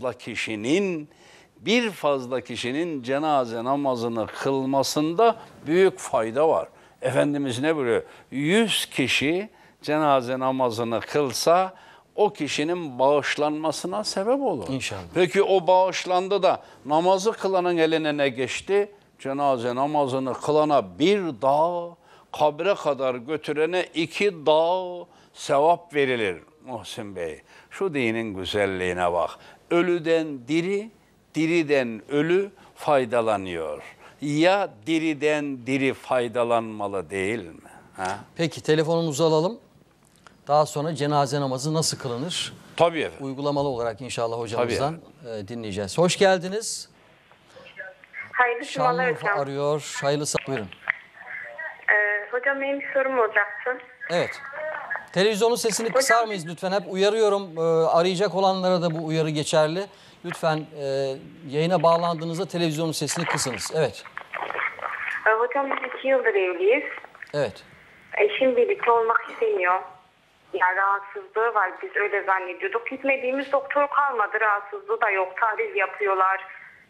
fazla kişinin cenaze namazını kılmasında büyük fayda var. Efendimiz ne buyuruyor? 100 kişi cenaze namazını kılsa o kişinin bağışlanmasına sebep olur. İnşallah. Peki o bağışlandı da namazı kılanın eline ne geçti? Cenaze namazını kılana bir dağ, kabre kadar götürene 2 dağ sevap verilir Muhsin Bey. Şu dinin güzelliğine bak. Ölüden diri, diriden ölü faydalanıyor. Ya diriden diri faydalanmalı değil mi? Ha? Peki, telefonumuzu alalım. Daha sonra cenaze namazı nasıl kılınır? Tabii efendim. Uygulamalı olarak inşallah hocamızdan dinleyeceğiz. Hoş geldiniz. Hayırlı cumalar Şanlıurfa hocam. arıyor. Hayırlı buyurun. Hocam benim bir sorum olacaktı. Evet. Televizyonun sesini kısar mıyız lütfen? Hep uyarıyorum. Arayacak olanlara da bu uyarı geçerli. Lütfen yayına bağlandığınızda televizyonun sesini kısınız. Evet. Hocam biz 2 yıldır evliyiz. Evet. Eşim birlikte olmak istemiyor. Yani rahatsızlığı var. Biz öyle zannediyorduk. Gitmediğimiz doktor kalmadı. Rahatsızlığı da yok. Tahlil yapıyorlar.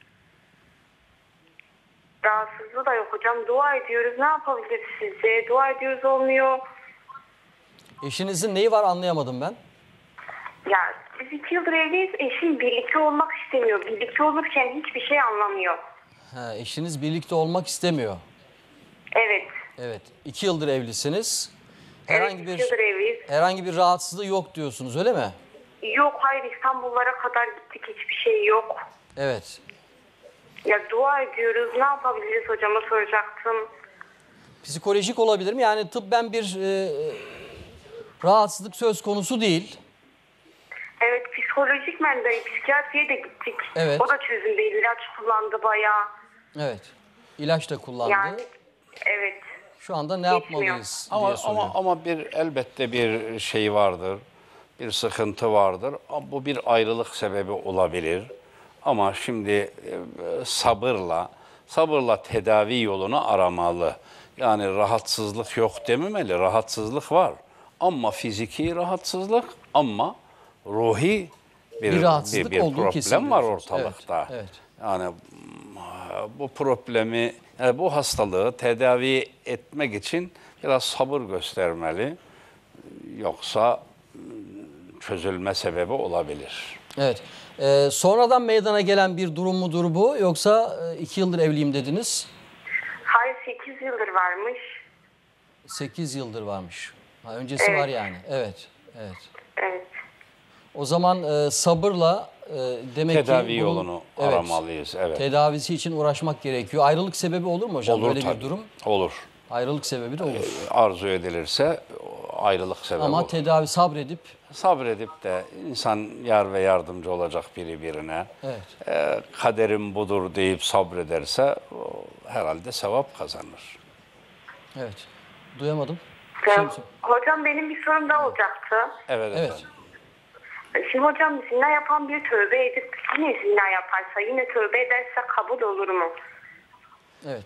Rahatsızlığı da yok hocam. Dua ediyoruz. Ne yapabiliriz sizce? Dua ediyoruz olmuyor. Eşinizin neyi var anlayamadım ben. Ya biz 2 yıldır evliyiz. Eşim birlikte olmak istemiyor. Birlikte olurken hiçbir şey anlamıyor. Ha, eşiniz birlikte olmak istemiyor. Evet. Evet. 2 yıldır evlisiniz. Evet, 2 yıldır evliyiz. Herhangi bir rahatsızlığı yok diyorsunuz, öyle mi? Yok, hayır, İstanbullara kadar gittik, hiçbir şey yok. Evet. Ya dua ediyoruz, ne yapabiliriz hocama soracaktım. Psikolojik olabilir mi? Yani tıbben bir rahatsızlık söz konusu değil. Evet, psikolojik de psikiyatriye de gittik. Evet. O da çözüm değil, ilaç kullandı bayağı. Evet. İlaç da kullandı. Yani evet. Şu anda ne Geçmiyor. yapmalıyız diye soruyor. Ama elbette bir şey vardır, bir sıkıntı vardır. Bu bir ayrılık sebebi olabilir. Ama şimdi sabırla tedavi yolunu aramalı. Yani rahatsızlık yok dememeli, rahatsızlık var. Ama fiziki rahatsızlık, ama ruhi Bir rahatsızlık olduğu kesin problem var diyorsunuz. ortalıkta. Evet, evet. Yani bu problemi, yani bu hastalığı tedavi etmek için biraz sabır göstermeli. Yoksa çözülme sebebi olabilir. Evet. Sonradan meydana gelen bir durum mudur bu? Yoksa 2 yıldır evliyim dediniz. Hayır, 8 yıldır varmış. 8 yıldır varmış. Ha, öncesi Evet. var yani. Evet. Evet. Evet. O zaman sabırla demek Tedavi ki bunun, yolunu aramalıyız. Evet. tedavisi için uğraşmak gerekiyor. Ayrılık sebebi olur mu hocam? Olur Böyle tabii. bir durum. Olur. Ayrılık sebebi de olur. Arzu edilirse ayrılık sebebi Ama olur. tedavi sabredip Sabredip de insan yar ve yardımcı olacak biri birine. evet. Kaderim budur deyip sabrederse herhalde sevap kazanır. Evet. Duyamadım. Ya, Şimdi- hocam benim bir sorum daha olacaktı. Evet, Evet. efendim. Şimdi hocam zina yapan bir tövbe edip yine zina yaparsa, yine tövbe ederse kabul olur mu? Evet.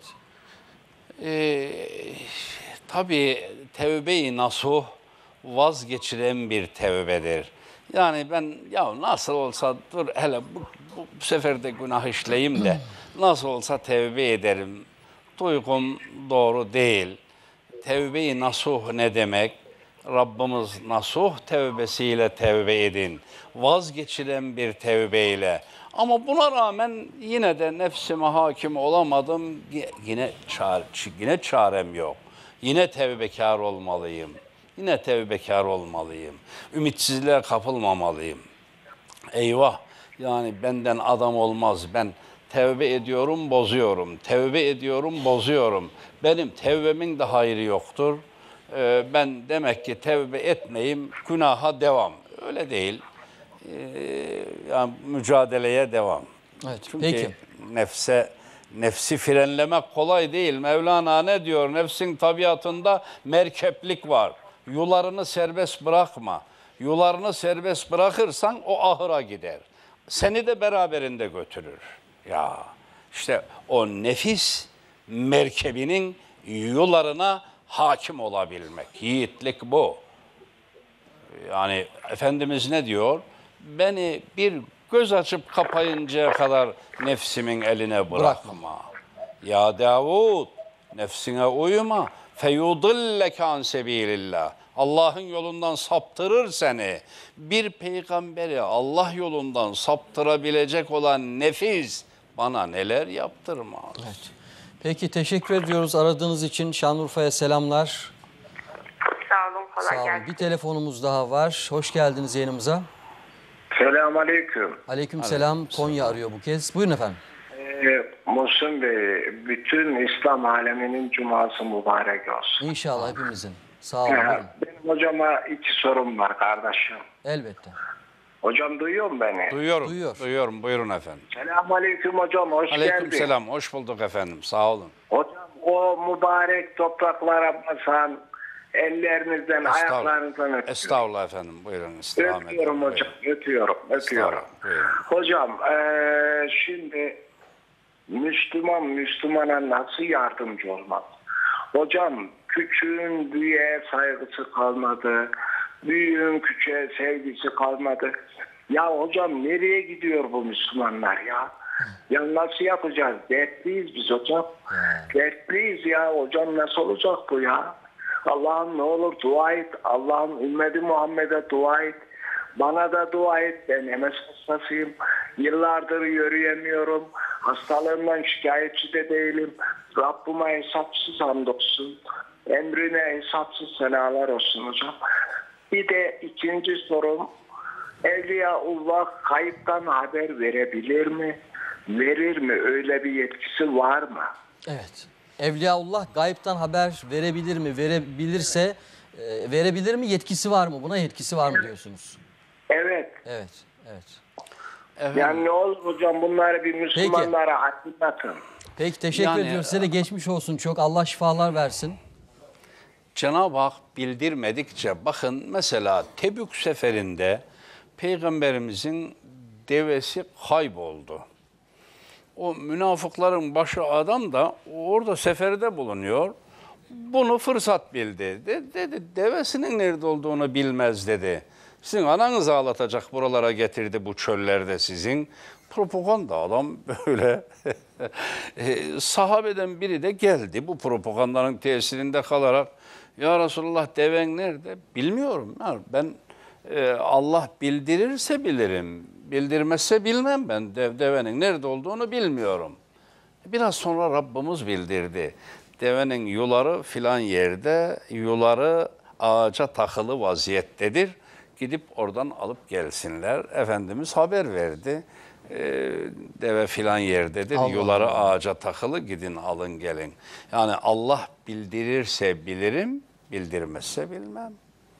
Tabii tevbe-i nasuh vazgeçilen bir tevbedir. Yani ben ya nasıl olsa dur hele bu sefer de günah işleyeyim de nasıl olsa tevbe ederim. Duygum doğru değil. Tevbe-i nasuh ne demek? Rabbimiz nasuh tevbesiyle tevbe edin. Vazgeçilen bir tevbeyle. Ama buna rağmen yine de nefsime hakim olamadım. Yine çarem yok. Yine tevbekar olmalıyım. Yine tevbekar olmalıyım. Ümitsizliğe kapılmamalıyım. Eyvah, yani benden adam olmaz. Ben tevbe ediyorum, bozuyorum. Tevbe ediyorum, bozuyorum. Benim tevbemin de hayrı yoktur. Ben demek ki tevbe etmeyeyim, günaha devam. Öyle değil. Yani mücadeleye devam. Evet, Çünkü peki. nefsi frenlemek kolay değil. Mevlana ne diyor? Nefsin tabiatında merkeplik var. Yularını serbest bırakma. Yularını serbest bırakırsan o ahıra gider. Seni de beraberinde götürür. Ya işte o nefis merkebinin yularına hakim olabilmek. Yiğitlik bu. Yani Efendimiz ne diyor? Beni bir göz açıp kapayıncaya kadar nefsimin eline bırakma. Ya Davud, nefsine uyma. Feyudilleke an sebilillah. Allah'ın yolundan saptırır seni. Bir peygamberi Allah yolundan saptırabilecek olan nefis bana neler yaptırmaz. Evet. Peki teşekkür ediyoruz aradığınız için. Şanlıurfa'ya selamlar. Sağ olun, kolay Sağ olun. gelsin. Bir telefonumuz daha var. Hoş geldiniz yayınımıza. Selamünaleyküm. Aleykümselam. Konya arıyor bu kez. Buyurun efendim. Muhsin Bey, bütün İslam aleminin cuması mübarek olsun. İnşallah hepimizin. Sağ olun. Buyurun. Benim hocama 2 sorum var kardeşim. Elbette. Hocam duyuyor mu beni? Duyuyorum. Duyuyor. Duyuyorum. Buyurun efendim. Selamünaleyküm hocam, hoş geldin. Aleykümselam. Hoş bulduk efendim. Sağ olun. Hocam o mübarek topraklara basan ellerinizden, ayaklarınızdan öpüyorum. Estağfurullah efendim. Buyurun. İstirham edin. Öpüyorum hocam, öpüyorum. Estağfurullah, buyurun. Hocam şimdi Müslümana nasıl yardımcı olmaz? Hocam küçüğün büyüğe saygısı kalmadı. Büyüğün küçüğe sevgisi kalmadı. Ya hocam nereye gidiyor bu Müslümanlar ya? Ya nasıl yapacağız? Dertliyiz biz hocam. Dertliyiz ya hocam, nasıl olacak bu ya? Allah'ım ne olur dua et. Allah'ım ümmeti Muhammed'e dua et. Bana da dua et. Ben MS hastasıyım. Yıllardır yürüyemiyorum. Hastalığımdan şikayetçi de değilim. Rabbime hesapsız hamdolsun. Emrine hesapsız senalar olsun hocam. Bir de ikinci sorum. Evliyaullah kayıptan haber verebilir mi? Verir mi? Öyle bir yetkisi var mı? Evet. Evliyaullah gaybtan haber verebilir mi? Verebilirse verebilir mi? Yetkisi var mı? Buna yetkisi var mı diyorsunuz? Evet. Evet. Evet. Yani ne olur hocam, bunları bir Müslümanlara hatırlatın. Peki teşekkür Yani, ediyoruz. Size de geçmiş olsun çok. Allah şifalar versin. Cenab-ı Hak bildirmedikçe, bakın mesela Tebük seferinde Peygamberimizin devesi kayboldu. O münafıkların başı adam da orada seferde bulunuyor. Bunu fırsat bildi. Dedi devesinin nerede olduğunu bilmez dedi. Sizin ananız ağlatacak, buralara getirdi bu çöllerde sizin. Propaganda adam böyle. Sahabeden biri de geldi bu propagandanın tesirinde kalarak. Ya Resulullah deven nerede? Bilmiyorum. Ben Allah bildirirse bilirim. Bildirmezse bilmem ben. Devenin nerede olduğunu bilmiyorum. Biraz sonra Rabbimiz bildirdi. Devenin yuları filan yerde, yuları ağaca takılı vaziyettedir. Gidip oradan alıp gelsinler. Efendimiz haber verdi. Deve filan yerdedir. Allah Yuları Allah. ağaca takılı, gidin alın gelin. Yani Allah bildirirse bilirim, bildirmezse bilmem.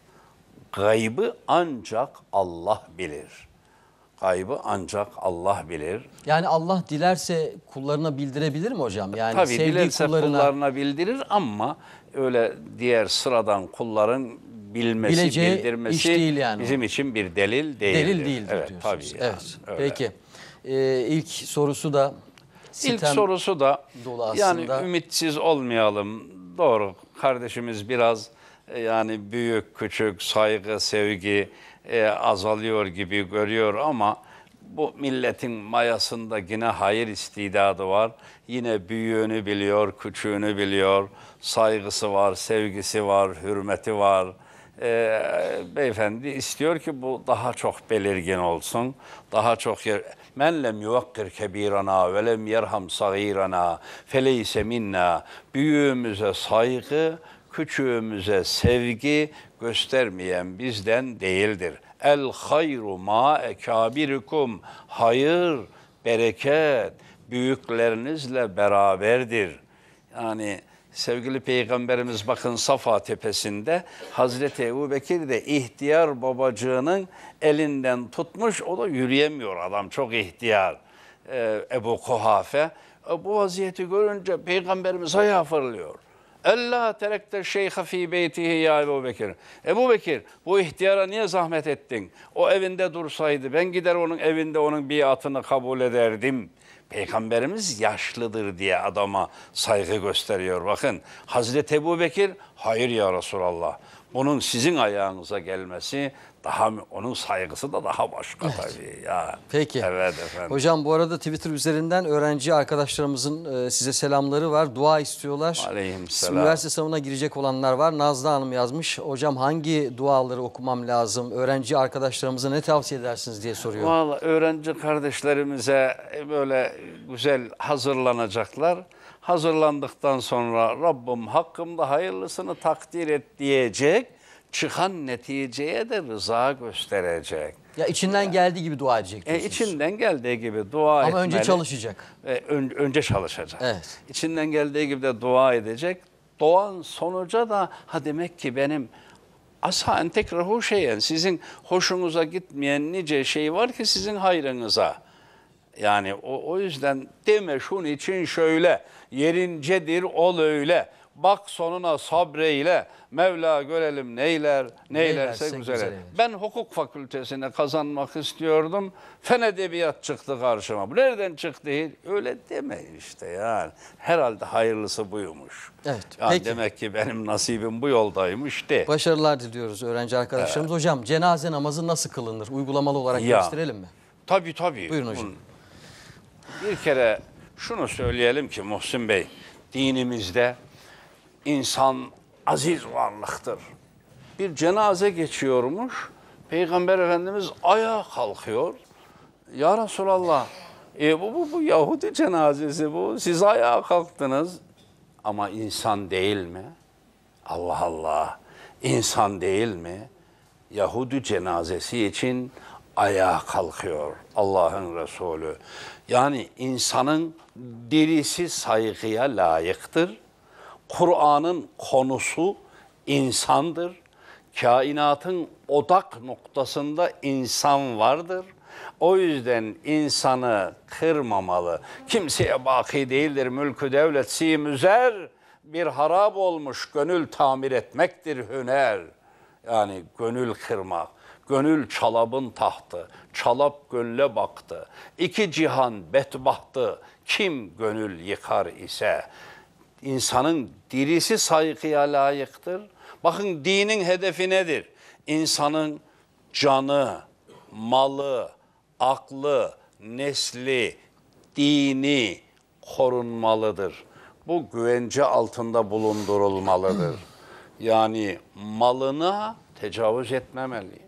Gaybı ancak Allah bilir. Gaybı ancak Allah bilir. Yani Allah dilerse kullarına bildirebilir mi hocam? Yani Tabii sevdiği dilerse kullarına kullarına bildirir ama öyle diğer sıradan kulların bilmesi, bileceği bildirmesi iş değil yani o. bizim için bir delil değildir. delil değildir Evet, diyorsunuz. tabii yani, Evet. öyle. Peki. İlk sorusu da İlk sitem sorusu da dolu yani aslında. ümitsiz olmayalım. Doğru, kardeşimiz biraz yani büyük küçük saygı, sevgi azalıyor gibi görüyor ama bu milletin mayasında yine hayır istidadı var. Yine büyüğünü biliyor, küçüğünü biliyor. Saygısı var, sevgisi var, hürmeti var. Beyefendi istiyor ki bu daha çok belirgin olsun. Daha çok men lem yuvakkir kebirana ve lem yerham sagirana feleyse minna. Büyüğümüze saygı, küçüğümüze sevgi göstermeyen bizden değildir. El hayru ma ekabirikum. Hayır, bereket büyüklerinizle beraberdir. Yani sevgili Peygamberimiz bakın Safa Tepesi'nde Hazreti Ebubekir de ihtiyar babacığının elinden tutmuş. O da yürüyemiyor, adam çok ihtiyar. Ebu Kuhafe. Bu vaziyeti görünce Peygamberimiz ayağa fırlıyor. Ella terekte şeyha fi beytihi ya Ebu Bekir. Ebu Bekir, bu ihtiyara niye zahmet ettin? O evinde dursaydı ben gider onun evinde onun biatını kabul ederdim. Peygamberimiz yaşlıdır diye adama saygı gösteriyor. Bakın Hazreti Ebu Bekir, hayır ya Resulallah. Bunun sizin ayağınıza gelmesi, daha onun saygısı da daha başka tabii ya. Peki. Evet efendim. Hocam bu arada Twitter üzerinden öğrenci arkadaşlarımızın size selamları var. Dua istiyorlar. Aleykümselam. Üniversite sınavına girecek olanlar var. Nazlı Hanım yazmış. Hocam hangi duaları okumam lazım? Öğrenci arkadaşlarımıza ne tavsiye edersiniz diye soruyor. Vallahi öğrenci kardeşlerimize böyle güzel hazırlanacaklar. Hazırlandıktan sonra Rabbim hakkımda hayırlısını takdir et diyecek. Çıkan neticeye de rıza gösterecek. Ya içinden geldiği gibi dua edecek diyorsunuz. İçinden geldiği gibi dua etmeli. Ama önce çalışacak. Önce çalışacak. Evet. İçinden geldiği gibi de dua edecek. Doğan sonuca da ha demek ki benim asa en tekrahu şeyen, sizin hoşunuza gitmeyen nice şey var ki sizin hayrınıza. Yani o yüzden deme şunun için şöyle, yerincedir ol öyle. Bak sonuna sabreyle, Mevla görelim neylerse Neylerse güzel. güzel. Ben hukuk fakültesine kazanmak istiyordum. Fen edebiyat çıktı karşıma. Bu nereden çıktı? Öyle demeyin işte yani. Herhalde hayırlısı buymuş. Evet, Yani peki. demek ki benim nasibim bu yoldaymış de. Başarılar diliyoruz öğrenci arkadaşlarımız. Hocam cenaze namazı nasıl kılınır? Uygulamalı olarak Ya. gösterelim mi? Tabii. Buyurun hocam. Bir kere şunu söyleyelim ki Muhsin Bey, dinimizde insan aziz varlıktır. Bir cenaze geçiyormuş, Peygamber Efendimiz ayağa kalkıyor. Ya Resulallah, bu Yahudi cenazesi bu, siz ayağa kalktınız. Ama insan değil mi? Allah Allah, insan değil mi? Yahudi cenazesi için ayağa kalkıyor Allah'ın Resulü. Yani insanın dirisi saygıya layıktır. Kur'an'ın konusu insandır. Kainatın odak noktasında insan vardır. O yüzden insanı kırmamalı. Kimseye baki değildir mülkü devlet simüzer. Bir harap olmuş gönül tamir etmektir hüner. Yani gönül kırmak. Gönül çalabın tahtı, çalap gönle baktı. İki cihan bedbahtı, kim gönül yıkar ise. İnsanın dirisi saygıya layıktır. Bakın dinin hedefi nedir? İnsanın canı, malı, aklı, nesli, dini korunmalıdır. Bu güvence altında bulundurulmalıdır. Yani malına tecavüz etmemeliyim.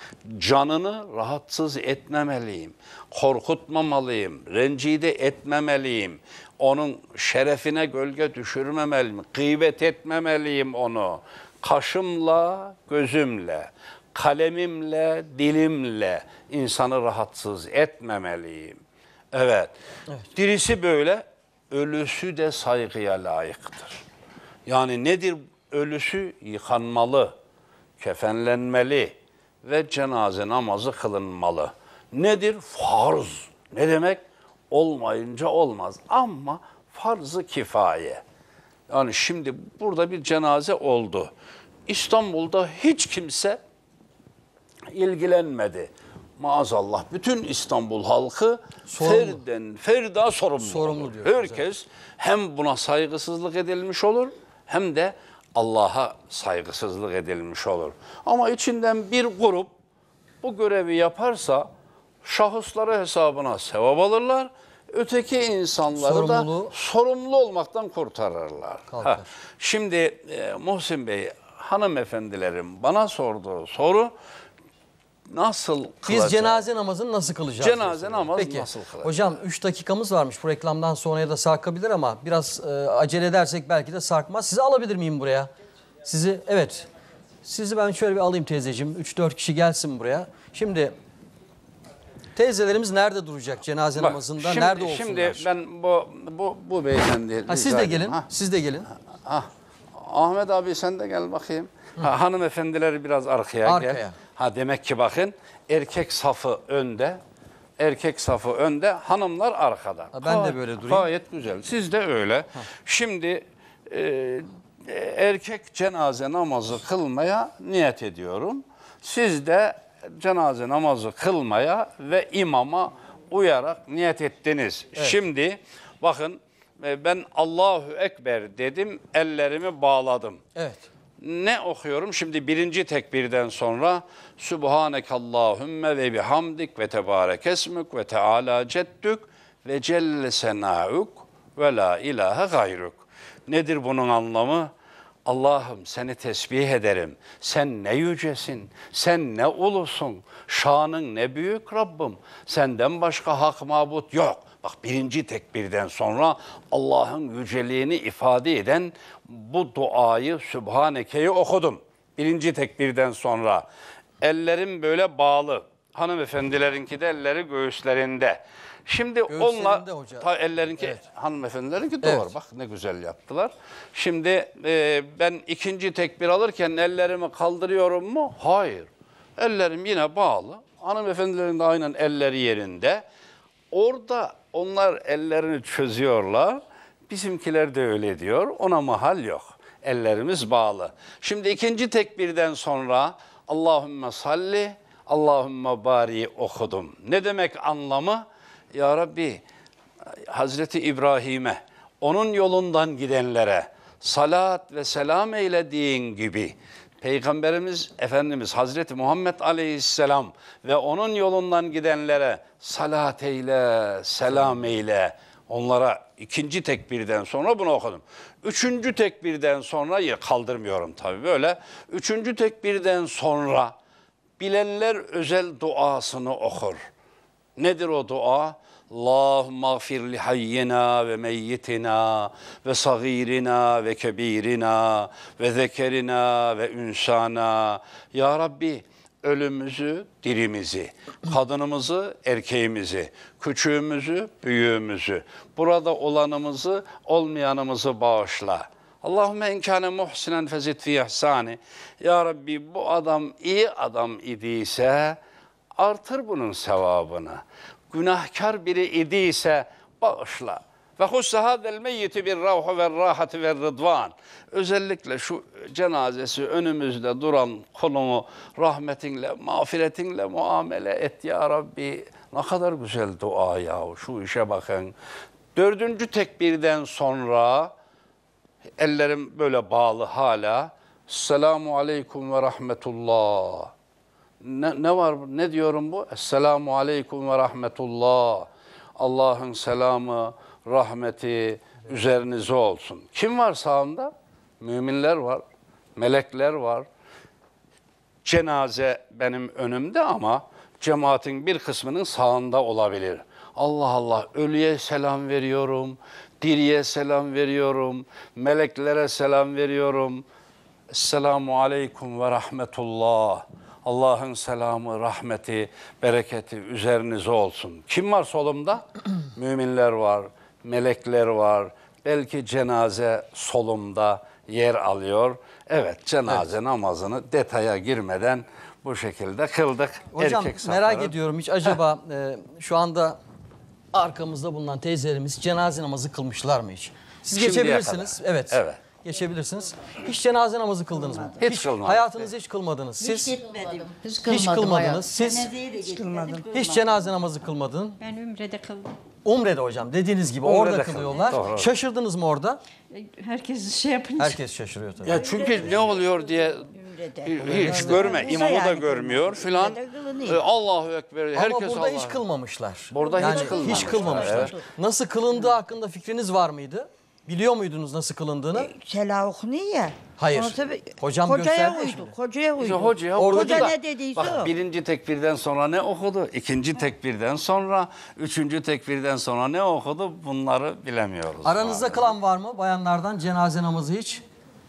Canını rahatsız etmemeliyim. Korkutmamalıyım. Rencide etmemeliyim. Onun şerefine gölge düşürmemeliyim. Gıybet etmemeliyim onu. Kaşımla, gözümle, kalemimle, dilimle insanı rahatsız etmemeliyim. Evet. Dirisi böyle, ölüsü de saygıya layıktır. Yani nedir ölüsü? Yıkanmalı, kefenlenmeli ve cenaze namazı kılınmalı. Nedir? Farz. Ne demek? Olmayınca olmaz ama farz-ı kifaye. Yani şimdi burada bir cenaze oldu. İstanbul'da hiç kimse ilgilenmedi. Maazallah bütün İstanbul halkı ferda sorumlu olur. diyoruz, Herkes hem buna saygısızlık edilmiş olur hem de Allah'a saygısızlık edilmiş olur. Ama içinden bir grup bu görevi yaparsa şahısları hesabına sevap alırlar. Öteki insanları da sorumlu olmaktan kurtarırlar. Şimdi Muhsin Bey, hanımefendilerim bana sorduğu soru nasıl kılacağız? Biz cenaze namazını nasıl kılacağız? Cenaze namazı Peki. nasıl kılacağız? Hocam 3 dakikamız varmış. Bu reklamdan sonra ya da sarkabilir ama biraz acele edersek belki de sarkmaz. Sizi alabilir miyim buraya? Sizi ben şöyle bir alayım teyzeciğim. 3-4 kişi gelsin buraya. Şimdi teyzelerimiz nerede duracak cenaze namazında? Nerede olsunlar? Şimdi ben bu beyefendi Siz rica de edeyim. gelin. Siz de gelin. Ahmet abi sen de gel bakayım. Hanımefendileri biraz arkaya gel. Demek ki bakın erkek safı önde. Erkek safı önde, hanımlar arkada. Ben de böyle durayım. Gayet güzel. Siz de öyle. Şimdi erkek cenaze namazı kılmaya niyet ediyorum. Siz de cenaze namazı kılmaya ve imama uyarak niyet ettiniz. Evet. Şimdi bakın ben Allahu Ekber dedim, ellerimi bağladım. Evet. Ne okuyorum? Şimdi birinci tekbirden sonra Subhanekallahümme ve bihamdik ve tebarek esmük ve teala ceddük ve celle senauk ve la ilahe gayruk. Nedir bunun anlamı? Allah'ım seni tesbih ederim. Sen ne yücesin, sen ne ulusun, şanın ne büyük Rabbim. Senden başka hak mabut yok. Bak birinci tekbirden sonra Allah'ın yüceliğini ifade eden bu duayı Sübhaneke'yi okudum. Birinci tekbirden sonra. Ellerim böyle bağlı. Hanımefendilerinki de elleri göğüslerinde. Şimdi onlar ellerinki hanımefendilerinki doğru. Evet. Bak ne güzel yaptılar. Şimdi ben ikinci tekbir alırken ellerimi kaldırıyorum mu? Hayır. Ellerim yine bağlı. Hanımefendilerin de aynen elleri yerinde. Orada onlar ellerini çözüyorlar. Bizimkiler de öyle diyor. Ona mahal yok. Ellerimiz bağlı. Şimdi ikinci tekbirden sonra Allahümme salli, Allahümme bari okudum. Ne demek anlamı? Ya Rabbi, Hazreti İbrahim'e, onun yolundan gidenlere salat ve selam eylediğin gibi Peygamberimiz Efendimiz Hazreti Muhammed Aleyhisselam ve onun yolundan gidenlere salat eyle, selam eyle. Onlara ikinci tekbirden sonra bunu okudum. Üçüncü tekbirden sonra kaldırmıyorum tabii böyle. Üçüncü tekbirden sonra bilenler özel duasını okur. Nedir o dua? Allahümme gfir li hayyina ve meyyitina ve sagirina ve kebirina ve zekerina ve ünsana. Ya Rabbi ölümümüzü, dirimizi, kadınımızı, erkeğimizi, küçüğümüzü, büyüğümüzü, burada olanımızı, olmayanımızı bağışla. Allahümme enkâne muhsinen fezid fi ihsani. Ya Rabbi bu adam iyi adam idiyse artır bunun sevabını. Günahkar biri idiyse bağışla. Ve husse hadel meyyiti bir ravhu ve rahati ve rıdvan. Özellikle şu cenazesi önümüzde duran kulumu rahmetinle, mağfiretinle muamele et ya Rabbi. Ne kadar güzel dua yahu, şu işe bakın. Dördüncü tekbirden sonra ellerim böyle bağlı hala. Esselamu aleyküm ve rahmetullah. Ne var? Ne diyorum bu? Esselamu aleyküm ve rahmetullah. Allah'ın selamı, rahmeti üzerinize olsun. Kim var sağımda? Müminler var, melekler var. Cenaze benim önümde ama cemaatin bir kısmının sağında olabilir. Allah Allah, ölüye selam veriyorum, diriye selam veriyorum, meleklere selam veriyorum. Esselamu aleyküm ve rahmetullah. Allah'ın selamı, rahmeti, bereketi üzerinize olsun. Kim var solumda? Müminler var, melekler var. Belki cenaze solumda yer alıyor. Evet, cenaze namazını detaya girmeden bu şekilde kıldık. Hocam merak ediyorum hiç acaba şu anda arkamızda bulunan teyzelerimiz cenaze namazı kılmışlar mı hiç? Siz Şimdiye geçebilirsiniz. kadar. Evet. Geçebilirsiniz. Hiç cenaze namazı kıldınız mı? Hiç kılmadım. Hayatınızda hiç kılmadınız. Siz Hiç gitmedim. hiç kılmadınız. Siz Hiç kılmadım. hiç cenaze namazı kılmadın. Ben Ümre'de kıldım. Umre'de hocam dediğiniz gibi Umre'de orada kıldım. kılıyorlar. Doğru. Şaşırdınız mı orada? Herkes şey yapınca. Herkes şaşırıyor tabii. Ya çünkü ne oluyor diye hiç görme, imamı da görmüyor filan. Allahu Ekber, Ama herkes burada Allah. hiç kılmamışlar. Burada yani hiç kılmamışlar. Hiç kılmamışlar. Nasıl kılındığı hakkında fikriniz var mıydı? Biliyor muydunuz nasıl kılındığını? Selah okunuyor ya. Hayır. Onu tabii Hocam hocaya gösterdi uyduk. şimdi. Hocaya uyduk. İşte hocaya Orada Hoca da- ne dediyse Bak o. birinci tekbirden sonra ne okudu? İkinci tekbirden sonra, üçüncü tekbirden sonra ne okudu? Bunları bilemiyoruz. Aranızda maalesef. kılan var mı bayanlardan cenaze namazı hiç?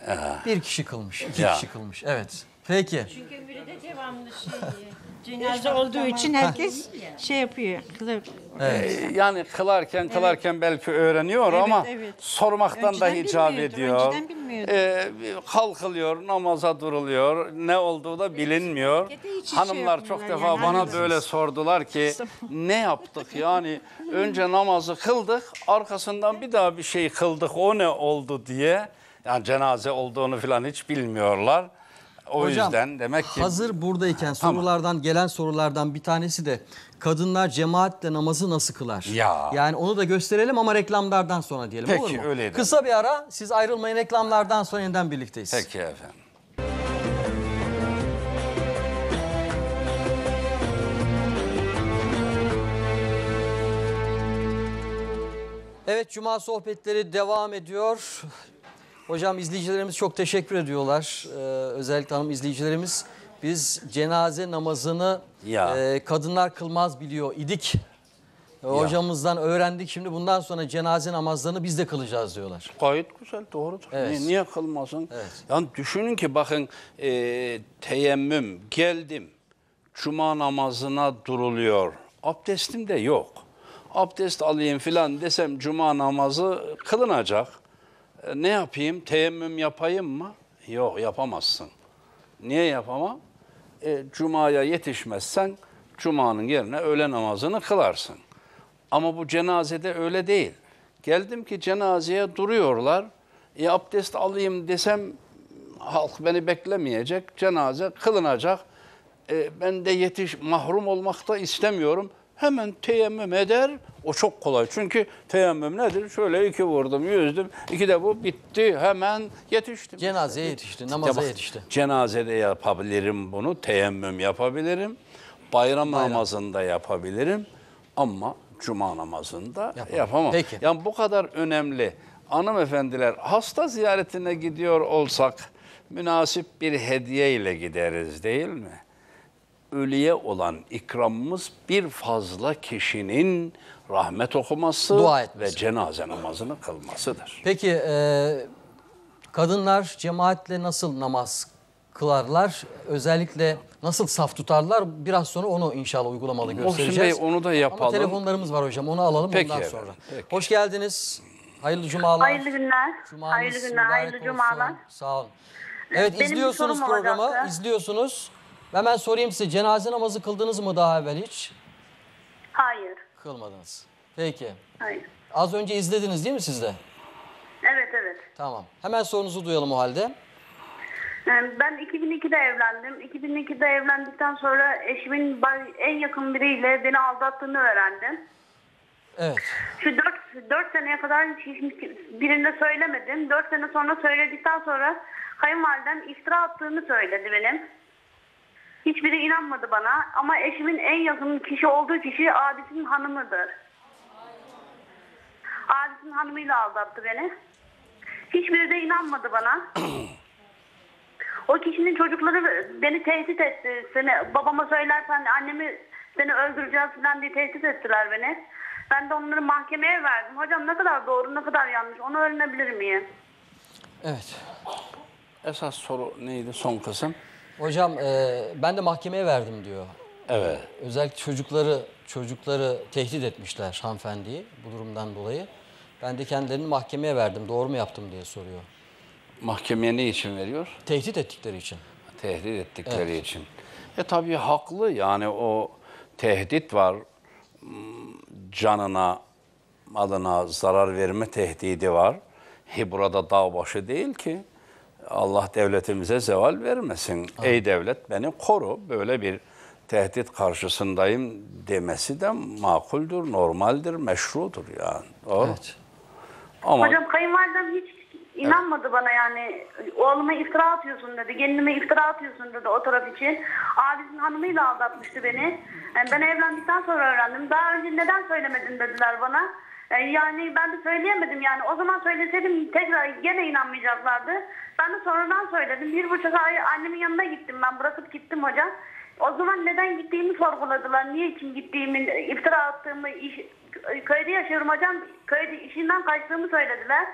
Bir kişi kılmış, iki Ya. kişi kılmış. Evet. Peki. Çünkü biri de devamlı cenaze olduğu için herkes şey yapıyor. Yani kılarken belki öğreniyor Evet, ama evet. sormaktan da Önceden icap bilmiyordu, ediyor. önceden bilmiyordu. Kalkılıyor, namaza duruluyor. Ne olduğu da bilinmiyor. Hiç şey Hanımlar çok yapmıyorlar defa yani, bana anladınız. böyle sordular ki ne yaptık yani önce namazı kıldık arkasından bir daha bir şey kıldık o ne oldu diye. Yani cenaze olduğunu falan hiç bilmiyorlar. O Hocam, yüzden demek ki hazır buradayken gelen sorulardan bir tanesi de kadınlar cemaatle namazı nasıl kılar? Ya. Yani onu da gösterelim ama reklamlardan sonra diyelim. Peki, olur mu? öyle edelim. Kısa bir ara, siz ayrılmayın, reklamlardan sonra yeniden birlikteyiz. peki efendim. Evet, Cuma sohbetleri devam ediyor. Hocam, izleyicilerimiz çok teşekkür ediyorlar. Özellikle hanım izleyicilerimiz. Biz cenaze namazını Ya. kadınlar kılmaz biliyor idik. Hocamızdan öğrendik. Şimdi bundan sonra cenaze namazlarını biz de kılacağız diyorlar. Gayet güzel, doğrudur. Evet. Niye kılmasın? Evet. Yani düşünün ki bakın teyemmüm, geldim, cuma namazına duruluyor. Abdestim de yok. Abdest alayım filan desem cuma namazı kılınacak. Ne yapayım? Teyemmüm yapayım mı? Yok, yapamazsın. Niye yapamam? Cuma'ya yetişmezsen cumanın yerine öğle namazını kılarsın. Ama bu cenazede öyle değil. Geldim ki cenazeye duruyorlar. Abdest alayım desem halk beni beklemeyecek. Cenaze kılınacak. Ben de mahrum olmak da istemiyorum. Hemen teyemmüm eder. O çok kolay. Çünkü teyemmüm nedir? Şöyle 2 vurdum, yüzdüm. 2 de bu bitti. Hemen yetiştim. Cenazeye yetişti, namaza bak, yetişti. Cenazede yapabilirim bunu. Teyemmüm yapabilirim. Bayram namazında yapabilirim. Ama cuma namazında yapamam. Peki. Yani bu kadar önemli. Hanımefendiler, hasta ziyaretine gidiyor olsak münasip bir hediye ile gideriz değil mi? Ölüye olan ikramımız bir fazla kişinin rahmet okuması Dua ve etmesi. cenaze namazını kılmasıdır. Peki kadınlar cemaatle nasıl namaz kılarlar? Özellikle nasıl saf tutarlar? Biraz sonra onu inşallah uygulamalı göstereceğiz. Bey, onu da yapalım. Ama telefonlarımız var hocam, onu alalım Peki ondan efendim, sonra. peki. Hoş geldiniz. Hayırlı cumalar. Hayırlı günler. Cumanız Hayırlı günler, mübarek hayırlı olsun. cumalar. Sağ olun. Evet, Benim bir izliyorsunuz sorum programı, olacaktı. izliyorsunuz. Hemen sorayım size, cenaze namazı kıldınız mı daha evvel hiç? Hayır. Kılmadınız. Peki. Hayır. Az önce izlediniz değil mi siz de? Evet, evet. Tamam. Hemen sorunuzu duyalım o halde. Ben 2002'de evlendim. 2002'de evlendikten sonra eşimin en yakın biriyle beni aldattığını öğrendim. Evet. Şu 4 seneye kadar hiç birine söylemedim. 4 sene sonra söyledikten sonra kayınvalidem iftira attığını söyledi benim. Hiçbiri inanmadı bana ama eşimin en yakın kişi olduğu kişi abisinin hanımıdır. Abisinin hanımıyla aldattı beni. Hiçbiri de inanmadı bana. O kişinin çocukları beni tehdit etti. Babama söylersen annemi seni öldüreceğiz falan diye tehdit ettiler beni. Ben de onları mahkemeye verdim. Hocam ne kadar doğru ne kadar yanlış onu öğrenebilir miyim? Evet. Esas soru neydi son kısım? Hocam ben de mahkemeye verdim diyor. Evet. Özellikle çocukları tehdit etmişler hanımefendiyi bu durumdan dolayı. Ben de kendilerini mahkemeye verdim. Doğru mu yaptım diye soruyor. Mahkemeye ne için veriyor? Tehdit ettikleri için. Tehdit ettikleri için. Tabii haklı yani o tehdit var. Canına, malına zarar verme tehdidi var. Burada dağ başı değil ki. Allah devletimize zeval vermesin. Ey devlet beni koru. Böyle bir tehdit karşısındayım demesi de makuldür, normaldir, meşrudur yani. Doğru. Evet. Ama Hocam kayınvalidem hiç inanmadı bana yani. Oğluma iftira atıyorsun dedi. Gelinime iftira atıyorsun dedi o taraf için. Abisinin hanımıyla aldatmıştı beni. Ben evlendikten sonra öğrendim. Daha önce neden söylemedin dediler bana. Yani ben de söyleyemedim yani. O zaman söyleseydim tekrar gene inanmayacaklardı. Ben de sonradan söyledim. 1,5 ay annemin yanına gittim ben. Bırakıp gittim hocam. O zaman neden gittiğimi sorguladılar. Niye için gittiğimi, iftira attığımı, köyde yaşıyorum hocam. Köyde işinden kaçtığımı söylediler.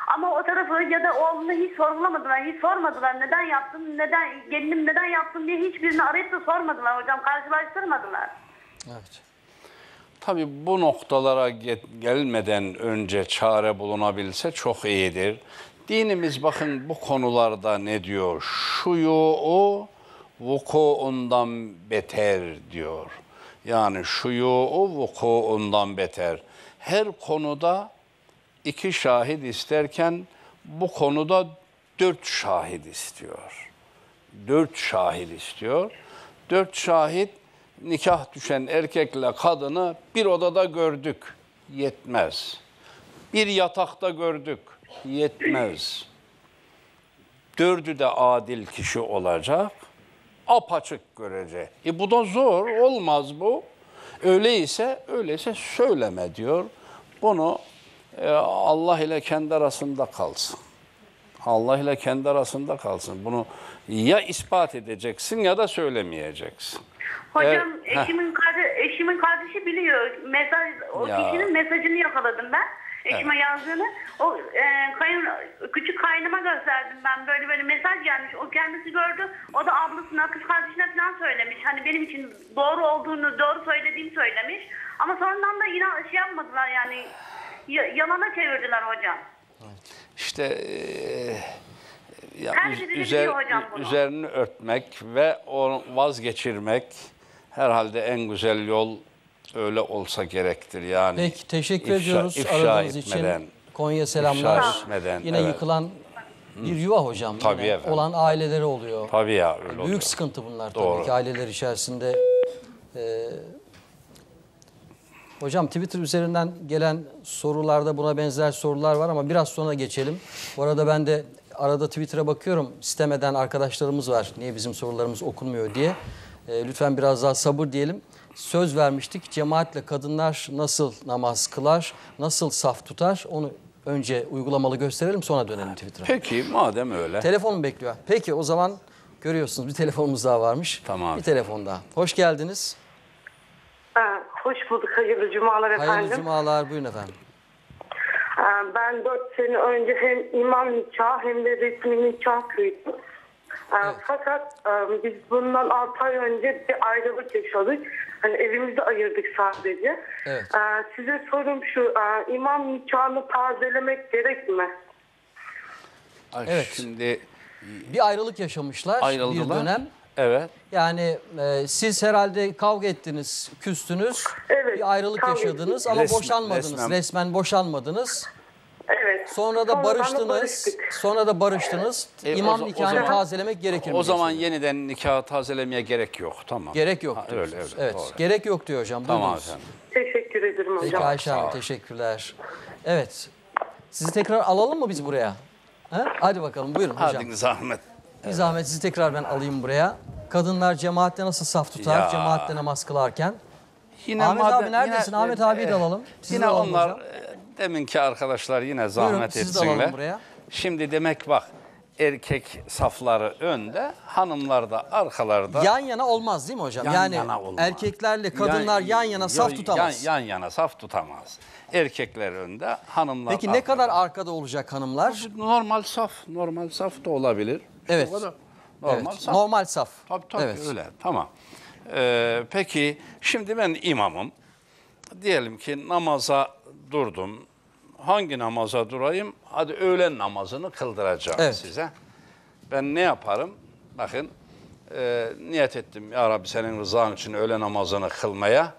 Ama o tarafı ya da oğlunu hiç sorgulamadılar, hiç sormadılar. Neden yaptın, gelinim neden yaptın diye hiçbirini arayıp da sormadılar hocam. Karşılaştırmadılar. Evet. Tabii bu noktalara gelmeden önce çare bulunabilse çok iyidir. Dinimiz bakın bu konularda ne diyor? Şuyu vukuundan beter diyor. Yani şuyu vukuundan beter. Her konuda 2 şahit isterken bu konuda 4 şahit istiyor. 4 şahit istiyor. 4 şahit nikah düşen erkekle kadını bir odada gördük. Yetmez. Bir yatakta gördük. Yetmez. 4'ü de adil kişi olacak. Apaçık görecek. Bu da zor. Olmaz bu. Öyleyse söyleme diyor. Bunu Allah ile kendi arasında kalsın. Allah ile kendi arasında kalsın. Bunu ya ispat edeceksin ya da söylemeyeceksin. Hocam eşimin kardeşi biliyor. Kişinin mesajını yakaladım ben. Eşime yazdığını. Küçük kaynıma gösterdim ben. Böyle mesaj gelmiş. O kendisi gördü. O da ablasına, kız kardeşine falan söylemiş. Hani benim için doğru söylediğimi söylemiş. Ama sonradan da yine yapmadılar yani. Yalana çevirdiler hocam. İşte Her biri biliyor hocam bunu. üzerini örtmek ve onu vazgeçirmek herhalde en güzel yol öyle olsa gerektir yani. Peki teşekkür ediyoruz ifşa aradığınız etmeden, için. Konya selamlar. ifşa etmeden, Yine evet. yıkılan bir yuva hocam. Tabii Yine efendim. olan aileleri oluyor. Tabii ya öyle oluyor. Büyük sıkıntı bunlar tabii Doğru. ki aileler içerisinde. Hocam Twitter üzerinden gelen sorularda buna benzer sorular var ama biraz sonra geçelim. Bu arada ben de arada Twitter'a bakıyorum. Sitem eden arkadaşlarımız var. Niye bizim sorularımız okunmuyor diye. Lütfen biraz daha sabır diyelim. Söz vermiştik. Cemaatle kadınlar nasıl namaz kılar, nasıl saf tutar onu önce uygulamalı gösterelim sonra dönelim Twitter'a. Peki madem öyle. Telefon mu bekliyor? Peki o zaman görüyorsunuz bir telefonumuz daha varmış. Tamam. Bir telefon daha. Hoş geldiniz. Hoş bulduk. Hayırlı cumalar efendim. Hayırlı cumalar. Buyurun efendim. Ben 4 sene önce hem imam nikahı hem de resmi nikah kıydım. Fakat biz bundan 6 ay önce bir ayrılık yaşadık. Hani evimizi ayırdık sadece. Evet. Size sorum şu, imam nikahını tazelemek gerek mi? Evet. Şimdi Bir ayrılık yaşamışlar ayrıldılar. bir dönem. Evet. Yani siz herhalde kavga ettiniz, küstünüz. Evet, Bir ayrılık kavga yaşadınız ama Resmen, boşanmadınız. resmen. Resmen boşanmadınız. Evet. Sonra da barıştınız. İmam o nikahını zaman- tazelemek gerekir mi? O zaman diyorsunuz? yeniden nikahı tazelemeye gerek yok. Tamam. Gerek yok Ha, diyorsunuz. öyle, Evet. doğru. Gerek yok diyor hocam. Tamam Duydunuz. efendim. Teşekkür ederim Peki hocam. Ayşe Hanım teşekkürler. Evet. Sizi tekrar alalım mı biz buraya? Ha? Hadi bakalım buyurun hocam. Hadi zahmet. Bir zahmet sizi tekrar ben alayım buraya. Kadınlar cemaatle nasıl saf tutar? Ya. Cemaatle namaz kılarken. Yine Ahmet madem- abi neredesin? Ahmet abiyi de alalım. Sizi Yine de alalım onlar hocam. deminki arkadaşlar yine zahmet Buyurun, sizi de alalım etsinler. buraya. Şimdi demek bak erkek safları önde, hanımlar da arkalarda. Yan yana olmaz değil mi hocam? Yan Yani yana olmaz. erkeklerle kadınlar yan yana saf tutamaz. Yan yana saf tutamaz. Erkekler önde, hanımlar Peki ne arkada. kadar arkada olacak hanımlar? Normal saf da olabilir. Evet. O kadar. Normal Evet, saf. normal saf. Tabii Evet. öyle. Tamam. Peki şimdi ben imamım. Diyelim ki namaza durdum. Hangi namaza durayım? Hadi öğlen namazını kıldıracağım Evet. size. Ben ne yaparım? Bakın niyet ettim ya Rabbi senin rızan için öğle namazını kılmaya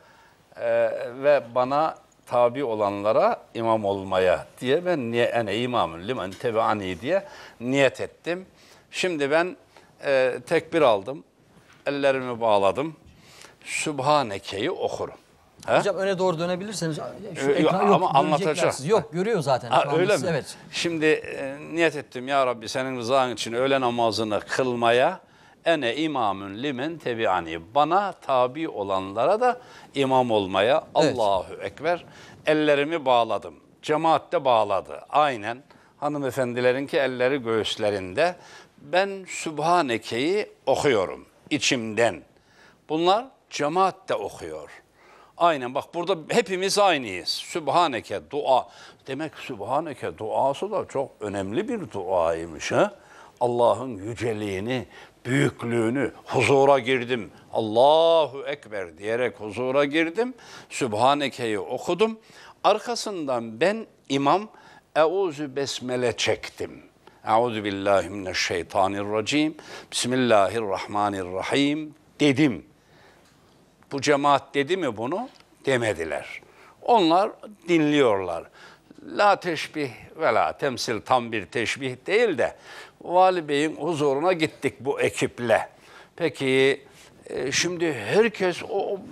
ve bana tabi olanlara imam olmaya diye ben ene imamın limen tebeani diye niyet ettim. Şimdi ben tekbir aldım, ellerimi bağladım, Sübhaneke'yi okurum. He? Hocam öne doğru dönebilirseniz. Şu Yok, ekran, ama görecekler anlatacağım. sizi. Yok görüyor zaten. Ha, şu anda öyle sizi, mi? Evet. Şimdi niyet ettim ya Rabbi senin rızan için öğle namazını kılmaya ene imamün limen tebiani. Bana tabi olanlara da imam olmaya Evet. Allahu Ekber. Ellerimi bağladım. Cemaat de bağladı. Aynen hanımefendilerinki elleri göğüslerinde. Ben Sübhaneke'yi okuyorum içimden. Bunlar cemaat de okuyor. Aynen bak burada hepimiz aynıyız. Sübhaneke dua. Demek Sübhaneke duası da çok önemli bir duaymış. Ha? Allah'ın yüceliğini, büyüklüğünü, huzura girdim. Allahu Ekber diyerek huzura girdim. Sübhaneke'yi okudum. Arkasından ben imam Eûzü Besmele çektim. Euzu billahi mineşşeytanirracim. Bismillahirrahmanirrahim dedim. Bu cemaat dedi mi bunu? Demediler. Onlar dinliyorlar. La teşbih ve la temsil, tam bir teşbih değil de Vali Bey'in huzuruna gittik bu ekiple. Peki şimdi herkes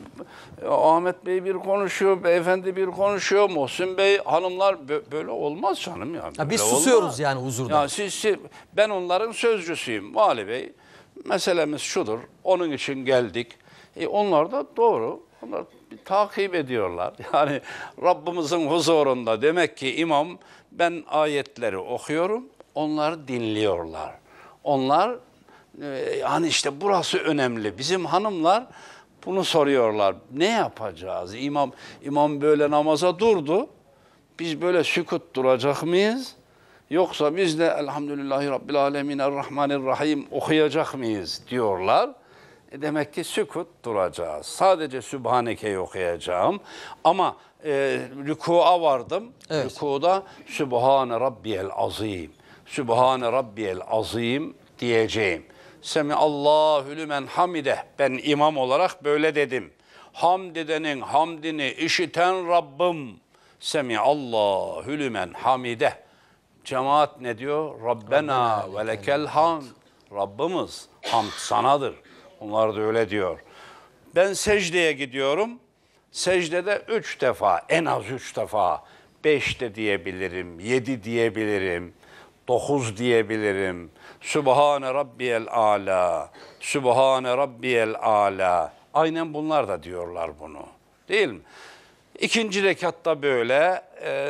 Ahmet Bey bir konuşuyor, beyefendi bir konuşuyor, Muhsin Bey, hanımlar böyle olmaz canım ya. Ya biz susuyoruz olmaz. Yani huzurda. Ya ben onların sözcüsüyüm Vali Bey. Meselemiz şudur, onun için geldik. Onlar da doğru, onlar takip ediyorlar. Yani Rabbimizin huzurunda demek ki imam, ben ayetleri okuyorum, onlar dinliyorlar. Onlar, yani işte burası önemli. Bizim hanımlar bunu soruyorlar. Ne yapacağız? İmam böyle namaza durdu. Biz böyle sükut duracak mıyız? Yoksa biz de Elhamdülillahi Rabbil Alemin Errahmanirrahim okuyacak mıyız diyorlar. Demek ki sükut duracağız. Sadece Sübhaneke'yi okuyacağım. Ama rükûa vardım. Evet. Rükûda Sübhane Rabbiyel Azim. Sübhane Rabbiyel Azim diyeceğim. Semiallahu lümen hamide. Ben imam olarak böyle dedim. Hamd edenin hamdini işiten Rabbim. Semiallahu lümen hamide. Cemaat ne diyor? Rabbena ve lekel hamd. Rabbimiz hamd sanadır. Onlar da öyle diyor. Ben secdeye gidiyorum. Secdede 3 defa, en az 3 defa, 5 de diyebilirim, 7 diyebilirim, 9 diyebilirim. Sübhane Rabbiyel Âlâ, Sübhane Rabbiyel Âlâ. Aynen bunlar da diyorlar bunu. Değil mi? İkinci rekatta böyle,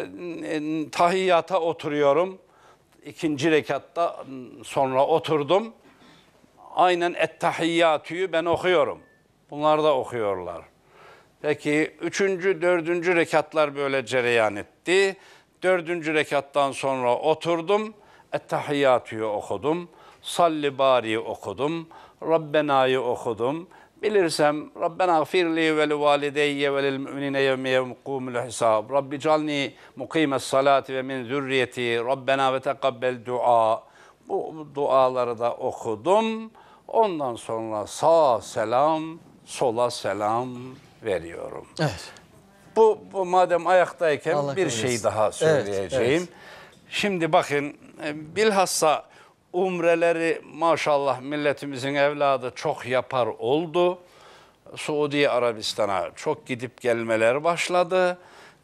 tahiyyata oturuyorum. İkinci rekatta sonra oturdum. Aynen Ettehiyyatü'yü ben okuyorum. Bunlar da okuyorlar. Peki 3. 4. rekatlar böyle cereyan etti. 4. rekattan sonra oturdum. Ettehiyyatü'yü okudum. Salli Bari'yi okudum. Rabbena'yı okudum. Bilirsem Rabbena gfirli ve li valideyye ve lil müminine yevme yevmukûmul hisab. Rabbi calni mukimes salati ve min zürriyeti. Rabbena ve tekabbel dua. Bu duaları da okudum. Ondan sonra sağa selam, sola selam veriyorum. Evet. Bu madem ayaktayken Allah bir şey daha söyleyeceğim. Evet. Şimdi bakın bilhassa umreleri maşallah milletimizin evladı çok yapar oldu. Suudi Arabistan'a çok gidip gelmeler başladı.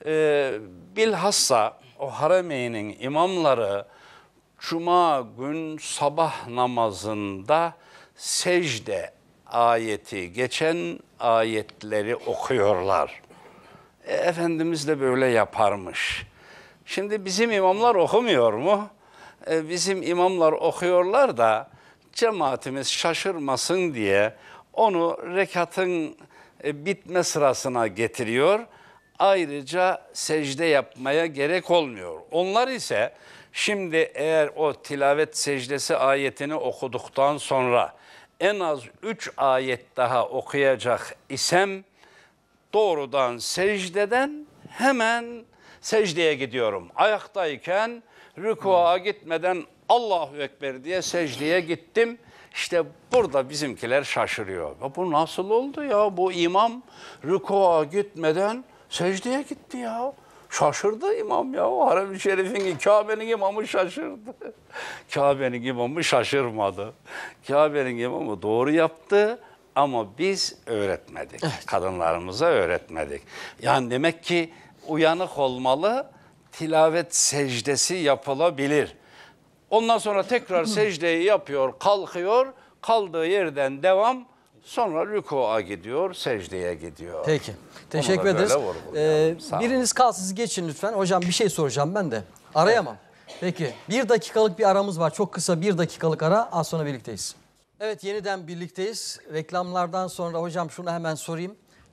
Bilhassa o Haremeyn'in imamları Cuma gün sabah namazında secde ayeti, geçen ayetleri okuyorlar. Efendimiz de böyle yaparmış. Şimdi bizim imamlar okumuyor mu? Bizim imamlar okuyorlar da cemaatimiz şaşırmasın diye onu rekatın bitme sırasına getiriyor. Ayrıca secde yapmaya gerek olmuyor. Onlar ise şimdi eğer o tilavet secdesi ayetini okuduktan sonra en az 3 ayet daha okuyacak isem doğrudan secdeden hemen secdeye gidiyorum. Ayaktayken rükûa gitmeden Allahu Ekber diye secdeye gittim. İşte burada bizimkiler şaşırıyor. Ya bu nasıl oldu ya? Bu imam rükûa gitmeden secdeye gitti ya. Şaşırdı imam ya. O Harem-i Şerif'in, Kabe'nin imamı şaşırdı. Kabe'nin imamı şaşırmadı. Kabe'nin imamı doğru yaptı ama biz öğretmedik. Evet. Kadınlarımıza öğretmedik. Yani demek ki uyanık olmalı, tilavet secdesi yapılabilir. Ondan sonra tekrar secdeyi yapıyor, kalkıyor, kaldığı yerden devam, sonra rükûa gidiyor, secdeye gidiyor. Peki, teşekkür ederiz. Biriniz kalsın, siz geçin lütfen. Hocam bir şey soracağım ben de. Arayamam. Peki, 1 dakikalık bir aramız var. Çok kısa 1 dakikalık ara, az sonra birlikteyiz. Evet, yeniden birlikteyiz. Reklamlardan sonra hocam şunu hemen sorayım.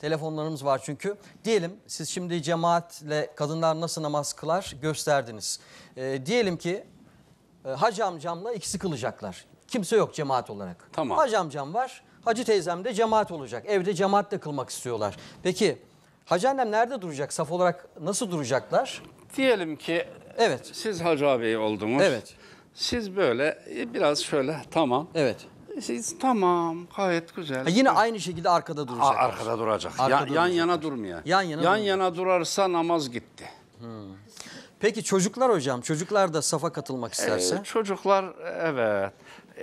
Telefonlarımız var çünkü. Diyelim siz şimdi cemaatle kadınlar nasıl namaz kılar gösterdiniz. Diyelim ki hacı amcamla ikisi kılacaklar. Kimse yok cemaat olarak. Tamam. Hacı amcam var, hacı teyzem de cemaat olacak. Evde cemaatle kılmak istiyorlar. Peki hacı annem nerede duracak? Saf olarak nasıl duracaklar? Diyelim ki Evet. siz Hacı abi oldunuz. Evet. Siz böyle biraz şöyle tamam. Evet. Siz tamam gayet güzel. Yine aynı şekilde arkada duracaklar. Arkada duracak. Arkada yan duracaklar. yana durmuyor. Yan yana yana durarsa namaz gitti. Peki çocuklar hocam, çocuklar da safa katılmak isterse? Çocuklar evet.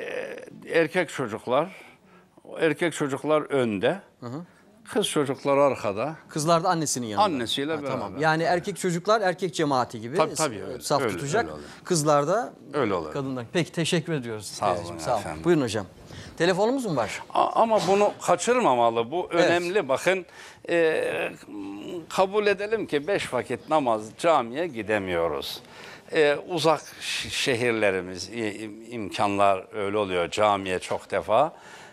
Erkek çocuklar önde. Kız çocuklar arkada. Kızlar da annesinin yanında. Annesiyle beraber. Tamam. Yani erkek çocuklar erkek cemaati gibi Tabii, öyle, saf öyle, tutacak. öyle oluyor. Kızlar da Öyle oluyor. kadınlar. Peki teşekkür ediyoruz. Sağ olun teyzeciğim, sağ olun. efendim. Buyurun hocam. Telefonumuz mu var? Ama bunu kaçırmamalı. Bu önemli. Bakın kabul edelim ki 5 vakit namaz camiye gidemiyoruz. Uzak şehirlerimiz, imkanlar öyle oluyor camiye çok defa.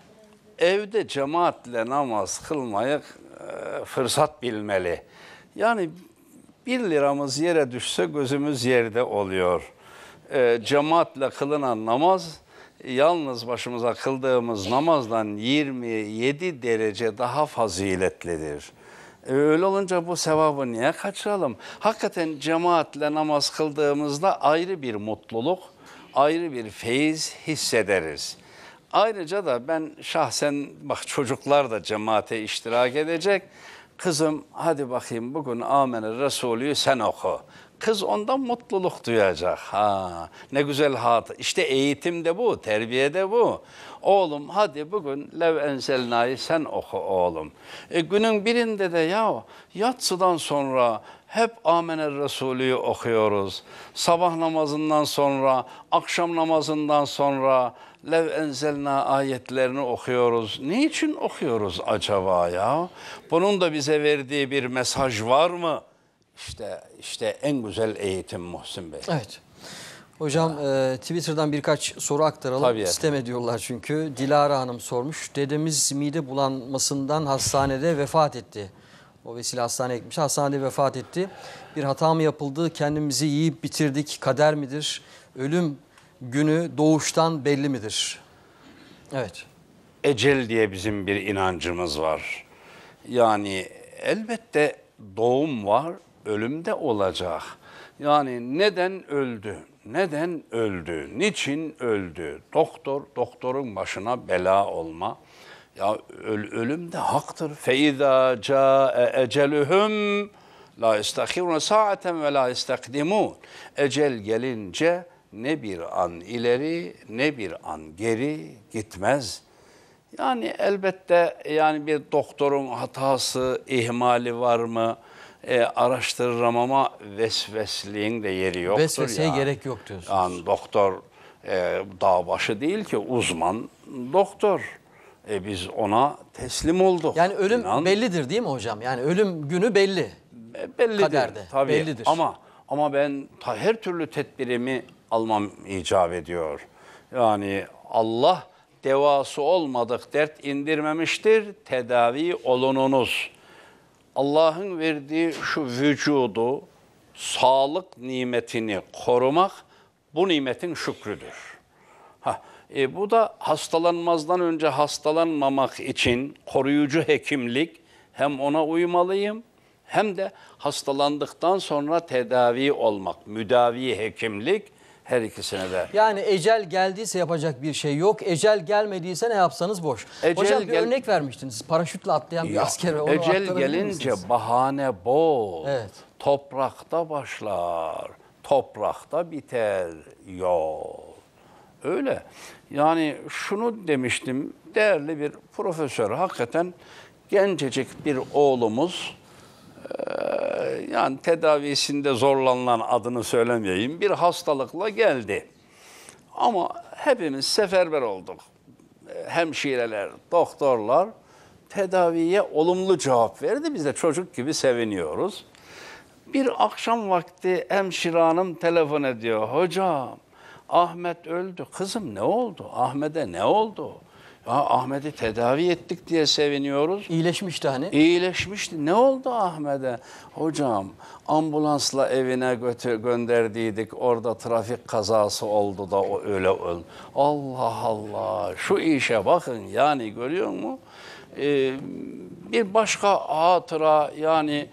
Evde cemaatle namaz kılmayı fırsat bilmeli. Yani 1 liramız yere düşse gözümüz yerde oluyor. Cemaatle kılınan namaz yalnız başımıza kıldığımız namazdan 27 derece daha faziletlidir. Öyle olunca bu sevabı niye kaçıralım? Hakikaten cemaatle namaz kıldığımızda ayrı bir mutluluk, ayrı bir feyiz hissederiz. Ayrıca da ben şahsen bak çocuklar da cemaate iştirak edecek. Kızım hadi bakayım bugün Amener Resulü'yü sen oku. Kız ondan mutluluk duyacak. Ne güzel İşte eğitim de bu, terbiye de bu. Oğlum hadi bugün Lev Enzelna'yı sen oku oğlum. Günün birinde de yatsıdan sonra hep Amener Resulü'yü okuyoruz. Sabah namazından sonra, akşam namazından sonra Lev Enzelna ayetlerini okuyoruz. Niçin okuyoruz acaba ya? Bunun da bize verdiği bir mesaj var mı? İşte en güzel eğitim Muhsin Bey. Evet. Hocam Twitter'dan birkaç soru aktaralım. Tabii İstem ediyorlar çünkü. Dilara Hanım sormuş. Dedemiz mide bulanmasından hastanede vefat etti. O vesile hastaneye gitmiş. Hastanede vefat etti. Bir hata mı yapıldı? Kendimizi yiyip bitirdik. Kader midir? Ölüm günü doğuştan belli midir? Evet. Ecel diye bizim bir inancımız var. Yani elbette doğum var, ölüm de olacak. Yani neden öldü? Neden öldü? Niçin öldü? Doktorun başına bela olma. Ya ölüm de haktır. Feiza ca'e eceluhum la istahirun sa'aten ve la istakdimun. Ecel gelince ne bir an ileri ne bir an geri gitmez. Yani elbette yani bir doktorun hatası, ihmali var mı? Araştırırım ama vesvesliğin de yeri yoktur. Vesveseye gerek yok diyorsunuz. Yani doktor dağ başı değil ki uzman doktor. Biz ona teslim olduk. Yani ölüm bellidir değil mi hocam? Yani ölüm günü belli. Bellidir. Kaderde, Tabii. bellidir. Ama ben her türlü tedbirimi almam icap ediyor. Yani Allah devası olmadık dert indirmemiştir. Tedavi olununuz. Allah'ın verdiği şu vücudu, sağlık nimetini korumak bu nimetin şükrüdür. Bu da hastalanmazdan önce hastalanmamak için koruyucu hekimlik, hem ona uymalıyım hem de hastalandıktan sonra tedavi olmak, müdavi hekimlik, her ikisine de. Yani ecel geldiyse yapacak bir şey yok. Ecel gelmediyse ne yapsanız boş. Hocam bir örnek vermiştiniz. Paraşütle atlayan bir asker. Ecel gelince bahane bol. Evet. Toprakta başlar, toprakta biter yol. Öyle. Yani şunu demiştim, değerli bir profesör, hakikaten gencecik bir oğlumuz, yani tedavisinde zorlanılan, adını söylemeyeyim, bir hastalıkla geldi. Ama hepimiz seferber olduk. Hemşireler, doktorlar tedaviye olumlu cevap verdi. Biz de çocuk gibi seviniyoruz. Bir akşam vakti hemşire hanım telefon ediyor. Hocam, Ahmet öldü. Kızım ne oldu? Ahmet'e ne oldu? Ahmet'i tedavi ettik diye seviniyoruz. İyileşmişti hani. İyileşmişti. Ne oldu Ahmet'e? Hocam ambulansla evine gönderdiydik. Orada trafik kazası oldu da o öyle öldü. Allah Allah. Şu işe bakın yani, görüyor musun? Bir başka hatıra yani,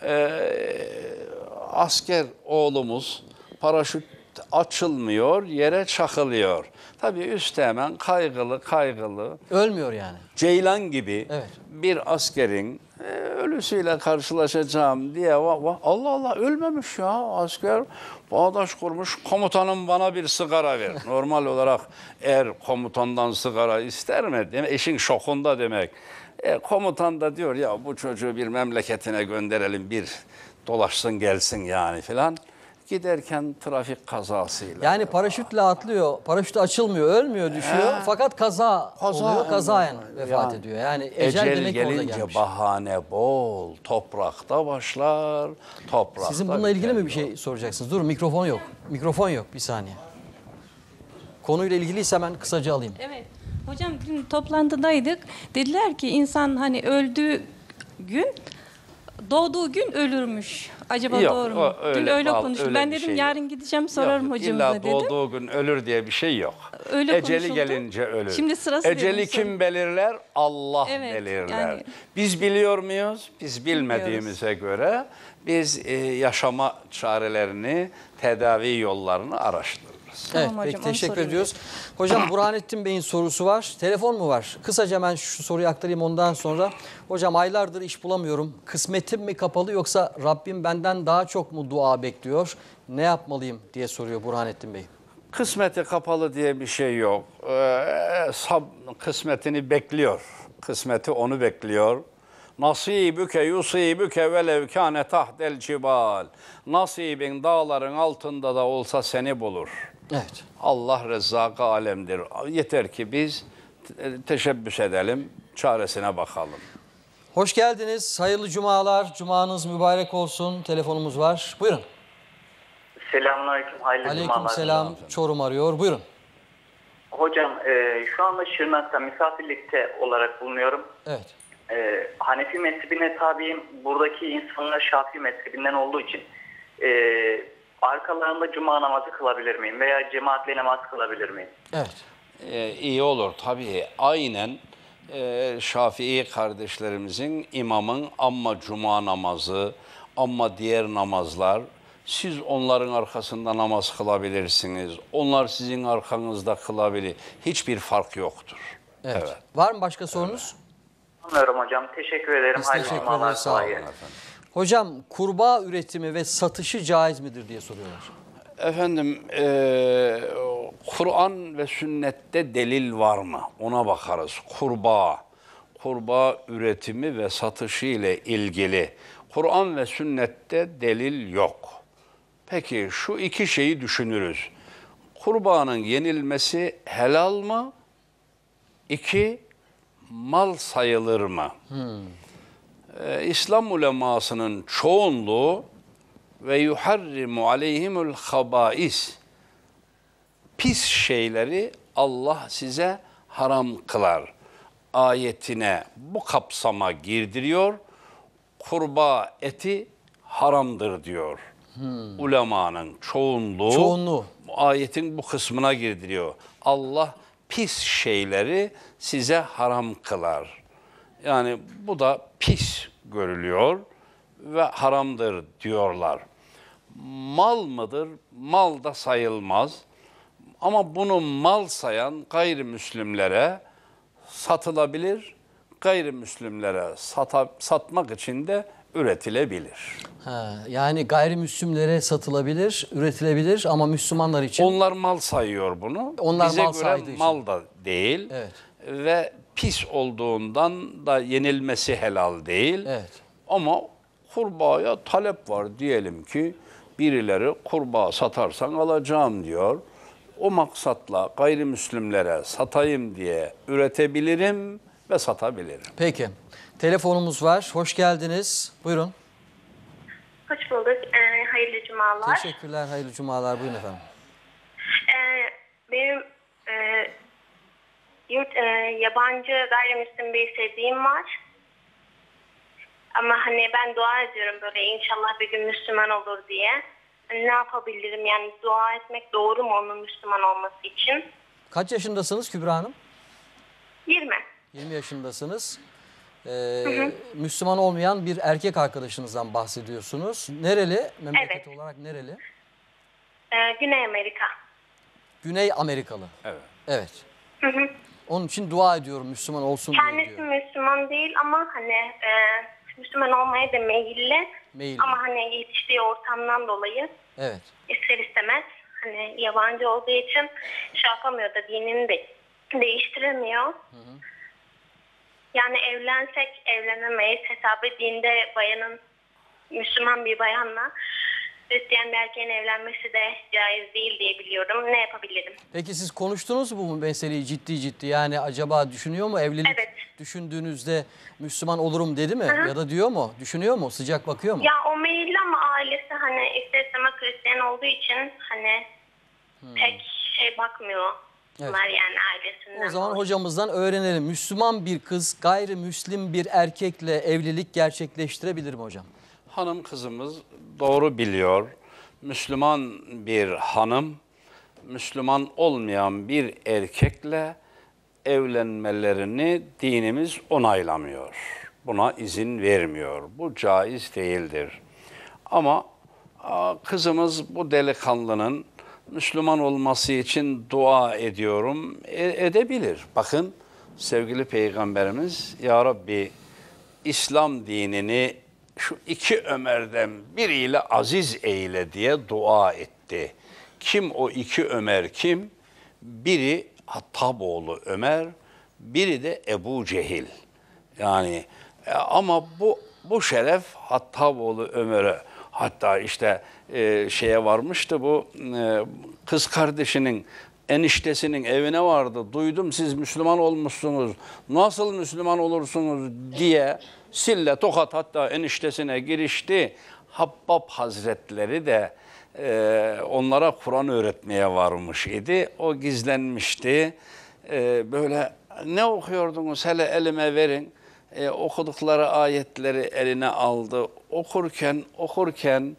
asker oğlumuz paraşüt açılmıyor, yere çakılıyor. Tabii üstü hemen kaygılı. Ölmüyor yani. Ceylan gibi Evet. bir askerin ölüsüyle karşılaşacağım diye Allah Allah, ölmemiş ya asker, bağdaş kurmuş, komutanım bana bir sigara ver. Normal olarak eğer komutandan sigara ister mi? Eşin şokunda demek. Komutan da diyor ya bu çocuğu bir memleketine gönderelim, bir dolaşsın gelsin yani filan. Giderken trafik kazasıyla. Yani paraşütle atlıyor, paraşüt açılmıyor, ölmüyor, düşüyor. Fakat kaza oluyor, kazayen vefat ediyor. Yani ecel demek orada gelince gelmiş. bahane bol, toprakta başlar, toprakta. Sizin bununla ilgili mi bir biter. şey soracaksınız? Durun, mikrofon yok. Mikrofon yok, bir saniye. Konuyla ilgiliyse hemen kısaca alayım. Evet. Hocam dün toplantıdaydık. Dediler ki insan hani öldüğü gün, doğduğu gün ölürmüş. Acaba Yok, doğru mu? Dün öyle konuştuk. öyle Ben bir dedim şey yarın yok. gideceğim sorarım Yok, hocamıza İlla dedim. doğduğu gün ölür diye bir şey yok. Öyle Eceli konuşuldu. gelince ölür. Şimdi sırası Eceli dedim, kim belirler? Allah Evet, belirler. yani- Biz biliyor muyuz? Biz bilmediğimize göre biz yaşama çarelerini, tedavi yollarını araştırırız. Tamam Evet, hocam, peki onu teşekkür sorayım ediyoruz. Hocam Burhanettin Bey'in sorusu var. Telefon mu var? Kısaca hemen şu soruyu aktarayım ondan sonra. Hocam aylardır iş bulamıyorum. Kısmetim mi kapalı yoksa Rabbim benden daha çok mu dua bekliyor? Ne yapmalıyım diye soruyor Burhanettin Bey. Kısmeti kapalı diye bir şey yok. Kısmetini bekliyor. Kısmeti onu bekliyor. Nasibüke yusibüke velev kâne tahdel cibal. Nasibin dağların altında da olsa seni bulur. Evet. Allah rezzak-ı alemdir. Yeter ki biz teşebbüs edelim, çaresine bakalım. Hoş geldiniz. Hayırlı cumalar. Cumanız mübarek olsun. Telefonumuz var. Buyurun. Selamünaleyküm, hayırlı cumalar. Aleykümselam. Çorum arıyor. Buyurun. Hocam şu anda Şırnak'ta misafirlikte olarak bulunuyorum. Evet. Hanefi mezhebine tabiyim. Buradaki insanlar Şafii mezhebinden olduğu için arkalarında cuma namazı kılabilir miyim? Veya cemaatle namaz kılabilir miyim? Evet. İyi olur tabii. Aynen Şafii kardeşlerimizin, imamın amma cuma namazı, amma diğer namazlar, siz onların arkasında namaz kılabilirsiniz. Onlar sizin arkanızda kılabilir. Hiçbir fark yoktur. Evet. Var mı başka sorunuz? Anlıyorum hocam. Teşekkür ederim. Biz Hayırlı teşekkür cumalar. ederiz. Sağ olun Kolay gelsin. efendim. Hocam kurbağa üretimi ve satışı caiz midir diye soruyorlar. Efendim, Kur'an ve sünnette delil var mı? Ona bakarız. Kurbağa üretimi ve satışı ile ilgili Kur'an ve sünnette delil yok. Peki şu iki şeyi düşünürüz. Kurbağanın yenilmesi helal mı? İki, mal sayılır mı? İslam ulemasının çoğunluğu ve yuharrimu aleyhimul habais, pis şeyleri Allah size haram kılar ayetine bu kapsama girdiriyor. Kurbağa eti haramdır diyor. Ulemanın çoğunluğu bu ayetin bu kısmına girdiriyor. Allah pis şeyleri size haram kılar. Yani bu da pis görülüyor ve haramdır diyorlar. Mal mıdır? Mal da sayılmaz. Ama bunu mal sayan gayrimüslimlere satılabilir, gayrimüslimlere satmak için de üretilebilir. Yani gayrimüslimlere satılabilir, üretilebilir ama Müslümanlar için... Onlar mal sayıyor bunu. Onlar bize mal göre saydığı mal için. da değil. Evet. Ve pis olduğundan da yenilmesi helal değil. Evet. Ama kurbağaya talep var, diyelim ki birileri kurbağa satarsan alacağım diyor. O maksatla gayrimüslimlere satayım diye üretebilirim ve satabilirim. Peki. Telefonumuz var. Hoş geldiniz. Buyurun. Hoş bulduk. Hayırlı cumalar. Teşekkürler. Hayırlı cumalar. Buyurun efendim. Benim yabancı gayrimüslim bir sevdiğim var. Ama hani ben dua ediyorum böyle inşallah bir gün Müslüman olur diye. Hani ne yapabilirim yani dua etmek doğru mu onun Müslüman olması için? Kaç yaşındasınız Kübra Hanım? 20. 20 yaşındasınız. Müslüman olmayan bir erkek arkadaşınızdan bahsediyorsunuz. Nereli? Memleket olarak nereli? Güney Amerika. Güney Amerikalı. Evet. Evet. Hı hı. Onun için dua ediyorum Müslüman olsun diye Kendisi diyor. Müslüman değil ama hani Müslüman olmaya da meyilli. Meyilli. Ama hani yetiştiği ortamdan dolayı Evet. ister istemez hani yabancı olduğu için şey yapamıyor da dinini de değiştiremiyor. Yani evlensek evlenemeyiz. Hesabı dinde bayanın Müslüman bir bayanla Hristiyan bir erkeğin evlenmesi de caiz değil diye biliyorum. Ne yapabilirim? Peki siz konuştunuz mu bu meseleyi ciddi? Yani acaba düşünüyor mu evlilik düşündüğünüzde Müslüman olurum dedi mi? Ya da diyor mu? Düşünüyor mu? Sıcak bakıyor mu? Ya o meyilli ama ailesi hani ister istemez Hristiyan olduğu için hani pek şey bakmıyor. Bunlar yani ailesinden. O zaman hocamızdan öğrenelim. Müslüman bir kız gayrimüslim bir erkekle evlilik gerçekleştirebilir mi hocam? Hanım kızımız doğru biliyor. Müslüman bir hanım, Müslüman olmayan bir erkekle evlenmelerini dinimiz onaylamıyor. Buna izin vermiyor. Bu caiz değildir. Ama kızımız bu delikanlının Müslüman olması için dua ediyorum, edebilir. Bakın sevgili Peygamberimiz Ya Rabbi İslam dinini şu iki Ömer'den biriyle aziz eyle diye dua etti. Kim o iki Ömer kim? Biri Hattaboğlu Ömer, biri de Ebu Cehil. Yani ama bu şeref Hattaboğlu Ömer'e, hatta işte şeye varmıştı bu kız kardeşinin eniştesinin evine vardı. Duydum siz Müslüman olmuşsunuz. Nasıl Müslüman olursunuz diye sille tokat hatta eniştesine girişti. Habbab Hazretleri de onlara Kur'an öğretmeye varmış idi. O gizlenmişti. Böyle ne okuyordunuz hele elime verin. Okudukları ayetleri eline aldı. Okurken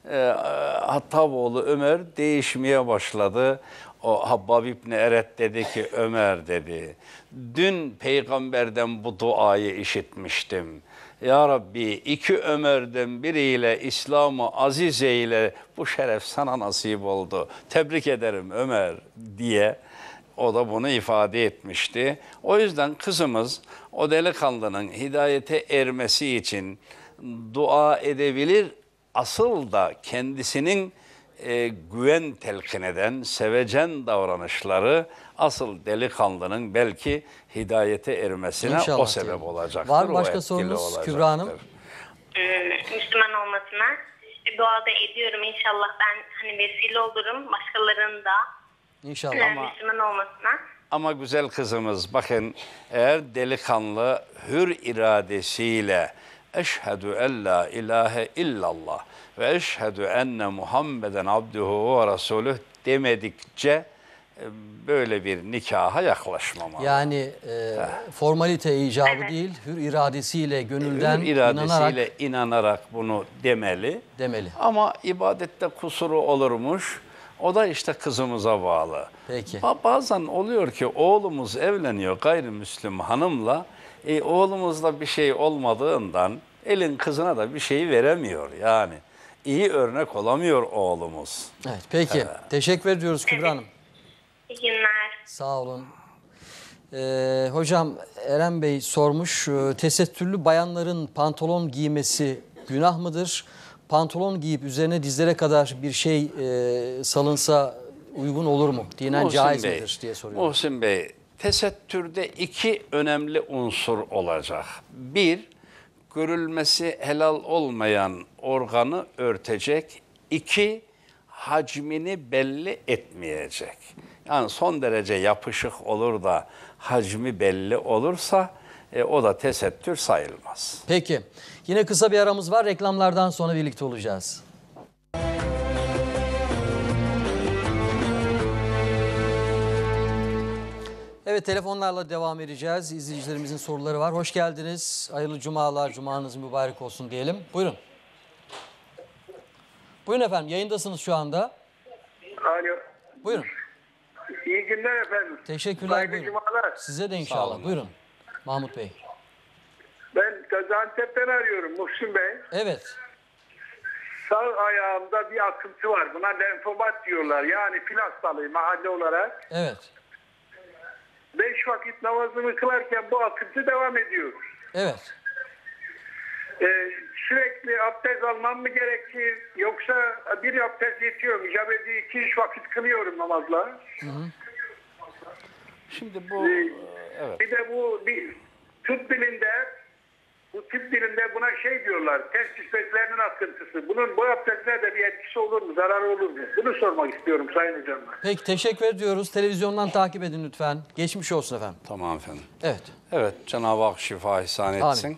Hattaboğlu Ömer değişmeye başladı. O Habbab İbni Eret dedi ki Ömer dedi. Dün peygamberden bu duayı işitmiştim. Ya Rabbi iki Ömer'den biriyle İslam'ı aziz eyle, bu şeref sana nasip oldu. Tebrik ederim Ömer diye o da bunu ifade etmişti. O yüzden kızımız o delikanlının hidayete ermesi için dua edebilir. Asıl da kendisinin güven telkin eden, sevecen davranışları asıl delikanlının belki hidayete ermesine İnşallah o sebep olacaktır. Var mı başka etkili sorunuz olacaktır. Kübra Hanım? Müslüman olmasına dua da ediyorum. İnşallah ben hani vesile olurum başkalarının da İnşallah. Müslüman olmasına. Ama güzel kızımız bakın eğer delikanlı hür iradesiyle eşhedü en la ilahe illallah ve eşhedü enne Muhammeden abduhu ve resulüh demedikçe böyle bir nikaha yaklaşmamalı. Yani formalite icabı değil, hür iradesiyle, gönülden inanarak bunu demeli. Demeli. Ama ibadette kusuru olurmuş. O da işte kızımıza bağlı. Peki. Bazen oluyor ki oğlumuz evleniyor gayrimüslim hanımla. Oğlumuzla bir şey olmadığından elin kızına da bir şey veremiyor yani. İyi örnek olamıyor oğlumuz. Evet, peki. Teşekkür ediyoruz Kübra Hanım. İyi günler. Sağ olun. Hocam Eren Bey sormuş, tesettürlü bayanların pantolon giymesi günah mıdır? Pantolon giyip üzerine dizlere kadar bir şey salınsa uygun olur mu? Dinen caiz midir diye soruyor. Muhsin Bey, tesettürde iki önemli unsur olacak. Bir, görülmesi helal olmayan organı örtecek. İki, hacmini belli etmeyecek. Yani son derece yapışık olur da hacmi belli olursa o da tesettür sayılmaz. Peki. Yine kısa bir aramız var. Reklamlardan sonra birlikte olacağız. Evet, telefonlarla devam edeceğiz. İzleyicilerimizin soruları var. Hoş geldiniz. Hayırlı cumalar, cumanız mübarek olsun diyelim. Buyurun. Buyurun efendim, yayındasınız şu anda. Alo. Buyurun. İyi günler efendim. Teşekkürler. Saygı Buyurun. cumalar. Size de inşallah. Buyurun. Mahmut Bey. Ben Gaziantep'ten arıyorum Muhsin Bey. Evet. Sağ ayağımda bir akıntı var. Buna lenfomat diyorlar. Yani fil hastalığı mahalle olarak. Evet. 5 vakit namazımı kılarken bu akıntı devam ediyor. Evet. Sürekli abdest almam mı gerekir? Yoksa bir abdest yetiyor mu? İcap ediyor 2-3 vakit kılıyorum namazla. Şimdi bu evet. Bir de bu tıp dilinde buna şey diyorlar. Testis bezlerinin akıntısı. Bunun bu abdestlerde de bir etkisi olur mu? Zararı olur mu? Bunu sormak istiyorum Sayın Hocam. Peki, teşekkür ediyoruz. Televizyondan takip edin lütfen. Geçmiş olsun efendim. Tamam efendim. Evet. Evet, Cenab-ı Hak şifa ihsan etsin.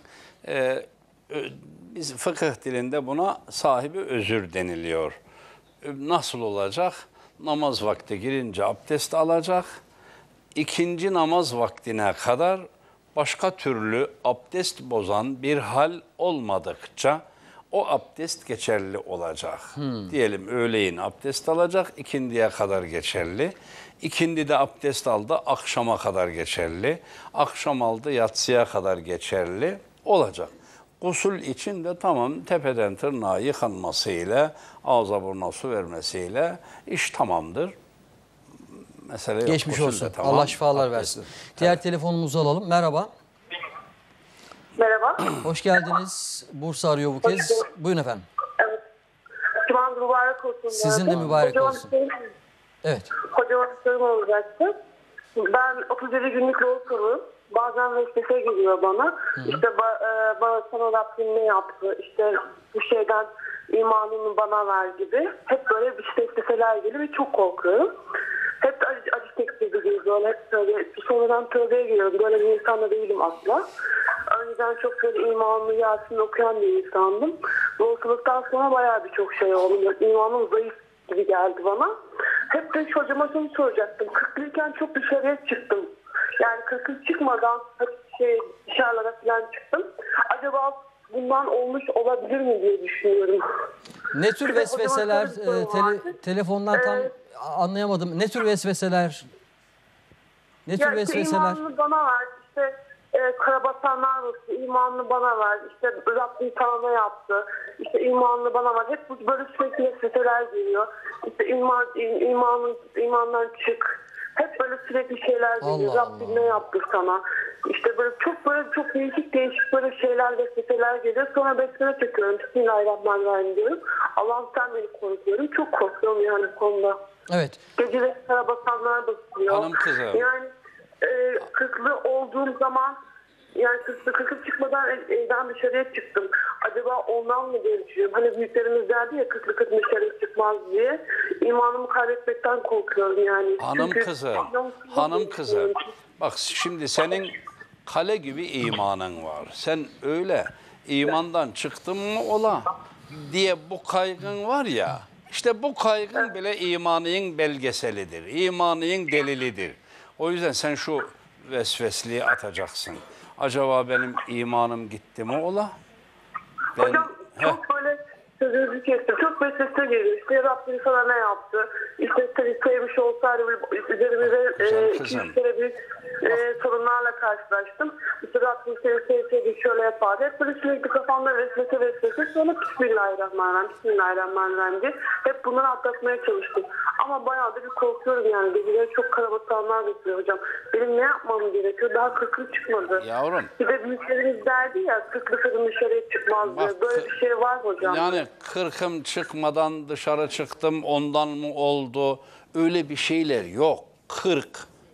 Biz fıkıh dilinde buna sahibi özür deniliyor. Nasıl olacak? Namaz vakti girince abdest alacak. İkinci namaz vaktine kadar başka türlü abdest bozan bir hal olmadıkça o abdest geçerli olacak. Diyelim öğleyin abdest alacak, ikindiye kadar geçerli. İkindide abdest aldı, akşama kadar geçerli. Akşam aldı, yatsıya kadar geçerli olacak. Gusül için de tamam, tepeden tırnağa yıkanmasıyla, ağza burnuna su vermesiyle iş tamamdır. Mesele yok. Geçmiş Gusül olsun. de tamam, Allah şifalar abdest. versin. Diğer telefonumuzu alalım. Merhaba. Merhaba. Hoş geldiniz. Bursa arıyor bu kez. Buyurun efendim. Evet. Cumanız mübarek olsun. Sizin de mübarek olsun. Evet. Kocaman bir sorum olacaktı. Ben 37 günlük yol sorum. Bazen vesvese geliyor bana. İşte bana sana Rabbim ne yaptı? İşte bu şeyden imanını bana ver gibi. Hep böyle bir vesveseler geliyor ve çok korkuyorum. Hep de acı tekbir geliyor. Hep böyle sonradan tövbeye giriyorum. Böyle bir insan da değilim asla. Önceden çok böyle imanlı Yasin okuyan bir insandım. Yolculuktan sonra bayağı birçok şey oldu. İmanım zayıf gibi geldi bana. Hep de hocama şunu soracaktım. 40'lıyken çok dışarıya çıktım. Yani 40'lı çıkmadan hep dışarılara falan çıktım. Acaba bundan olmuş olabilir mi diye düşünüyorum. Ne tür vesveseler, telefondan tam anlayamadım. Ne tür vesveseler? Ne tür vesveseler? İmanını bana ver. İşte karabasanlar mısın? İmanını bana ver. İşte Rabbim sana ne yaptı? İşte imanını bana ver. Hep böyle sürekli vesveseler geliyor. İşte imandan çık. Hep böyle sürekli şeyler geliyor. Rabbim ne yaptı sana? İşte böyle çok değişik böyle şeyler, vesveseler geliyor. Sonra besmele çekiyorum. Bismillahirrahmanirrahim diyorum. Allah'ım sen beni koru diyorum. Çok korkuyorum yani bu konuda. Evet. Geceleri karabasanlar basıyor. Hanım kızım. Yani 40'lı olduğum zaman yani 40'lı çıkmadan evden dışarıya çıktım. Acaba ondan mı diye düşünüyorum. Hani büyüklerimiz derdi ya 40'lı dışarıya çıkmaz diye. İmanımı kaybetmekten korkuyorum yani. Hanım kızım. Bak şimdi senin kale gibi imanın var. Sen öyle imandan çıktın mı ola diye bu kaygın var ya. İşte bu kaygın bile imanın belgeselidir. İmanın delilidir. O yüzden sen şu vesvesliği atacaksın. Acaba benim imanım gitti mi ola? Hocam çok böyle sözünüzü kestim. Çok vesvese geliyor. İşte Rabbim sana ne yaptı? İşte seni sevmiş olsaydı üzerimize 200 kere bir sorunlarla karşılaştım. İşte Rabbim seni sevseydi şöyle yapardı. Hep böyle sürekli kafamda vesvese. Sonra Bismillahirrahmanirrahim diye hep bunları atlatmaya çalıştım. Ama bayağı da bir korkuyorum yani. Geceleri çok karabasanlar bekliyor hocam. Benim ne yapmam gerekiyor? Daha 40'ım çıkmadı. Yavrum. Bir de büyüklerimiz derdi ya 40'lı kadın dışarıya çıkmaz diye. Böyle bir şey var mı hocam? Yani 40'ım çıkmadan dışarı çıktım ondan mı oldu? Öyle bir şeyler yok. 40,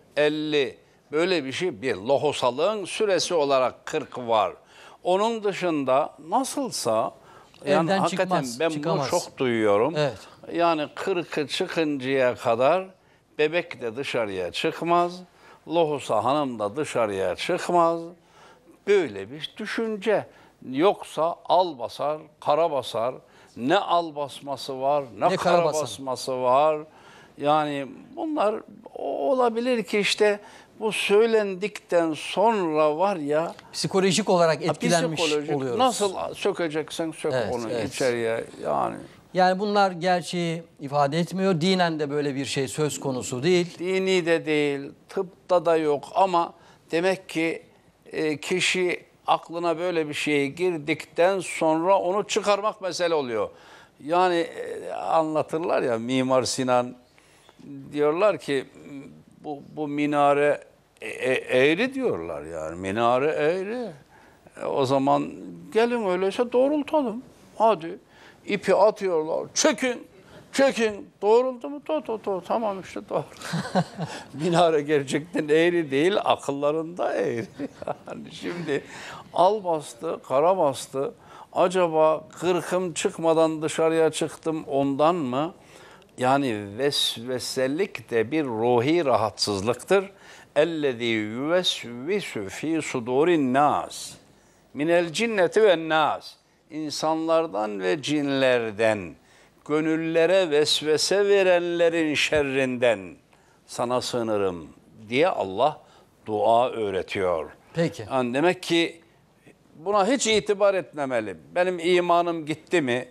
50 böyle bir şey bir lohusalığın süresi olarak 40 var. Onun dışında nasılsa yani evden hakikaten ben çıkamaz. bunu çok duyuyorum. Evet. Yani 40'ı çıkıncaya kadar bebek de dışarıya çıkmaz. Lohusa hanım da dışarıya çıkmaz. Böyle bir düşünce. Yoksa al basar, kara basar. Ne al basması var, ne kara basması var. Yani bunlar olabilir ki işte Bu söylendikten sonra var ya, psikolojik olarak etkilenmiş psikolojik, oluyoruz. nasıl sökeceksen sök Evet, onu evet. içeriye yani. Yani bunlar gerçeği ifade etmiyor. Dinen de böyle bir şey söz konusu değil. Dini de değil, tıpta da yok ama demek ki kişi aklına böyle bir şey girdikten sonra onu çıkarmak mesele oluyor. Yani anlatırlar ya, Mimar Sinan diyorlar ki bu minare eğri diyorlar yani, minare eğri. O zaman gelin öyleyse doğrultalım. Hadi ipi atıyorlar, çekin, doğruldu mu? Tamam işte doğru. Minare gerçekten eğri değil, akıllarında eğri. Yani şimdi al bastı, kara bastı. Acaba 40'ım çıkmadan dışarıya çıktım ondan mı? Yani vesveselik de bir ruhi rahatsızlıktır. اَلَّذ۪ي يُوَسْوِسُ ف۪ي صُدُورِ النَّاسِ minel cinneti ve nas, insanlardan ve cinlerden, gönüllere vesvese verenlerin şerrinden sana sığınırım diye Allah dua öğretiyor. Peki. Yani demek ki buna hiç itibar etmemeli. Benim imanım gitti mi?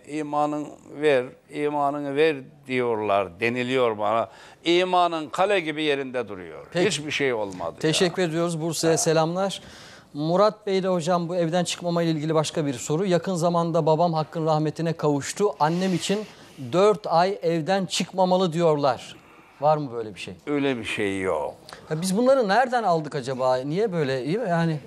İmanını ver diyorlar, deniliyor bana. İmanın kale gibi yerinde duruyor. Peki. Hiçbir şey olmadı. Teşekkür ediyoruz. Bursa'ya selamlar. Murat Bey de hocam, bu evden çıkmama ile ilgili başka bir soru. Yakın zamanda babam hakkın rahmetine kavuştu. Annem için 4 ay evden çıkmamalı diyorlar. Var mı böyle bir şey? Öyle bir şey yok. Ya biz bunları nereden aldık acaba? Niye böyle? Yani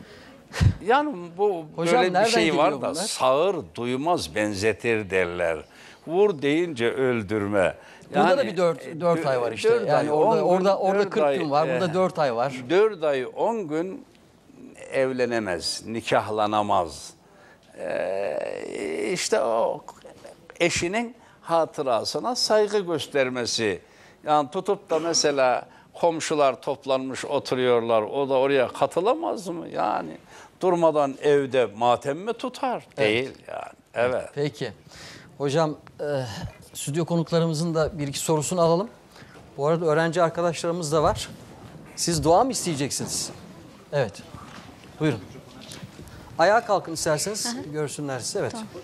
bu hocam, böyle bir nereden şey var geliyor da bunlar? sağır duymaz benzetir derler. Vur deyince öldürme. Burada da bir 4 ay var işte. 4 Yani ay, 10 gün, orada 4 40 ay, gün var. Burada 4 ay var. 4 ay 10 gün evlenemez, nikahlanamaz. İşte o eşinin hatırasına saygı göstermesi. Yani tutup da mesela komşular toplanmış oturuyorlar, o da oraya katılamaz mı? Yani durmadan evde matem mi tutar? Değil yani. Evet. Peki. Hocam, stüdyo konuklarımızın da bir iki sorusunu alalım. Bu arada öğrenci arkadaşlarımız da var. Siz dua mı isteyeceksiniz? Evet. Buyurun. Ayağa kalkın isterseniz, görsünler sizi. Evet. Tamam.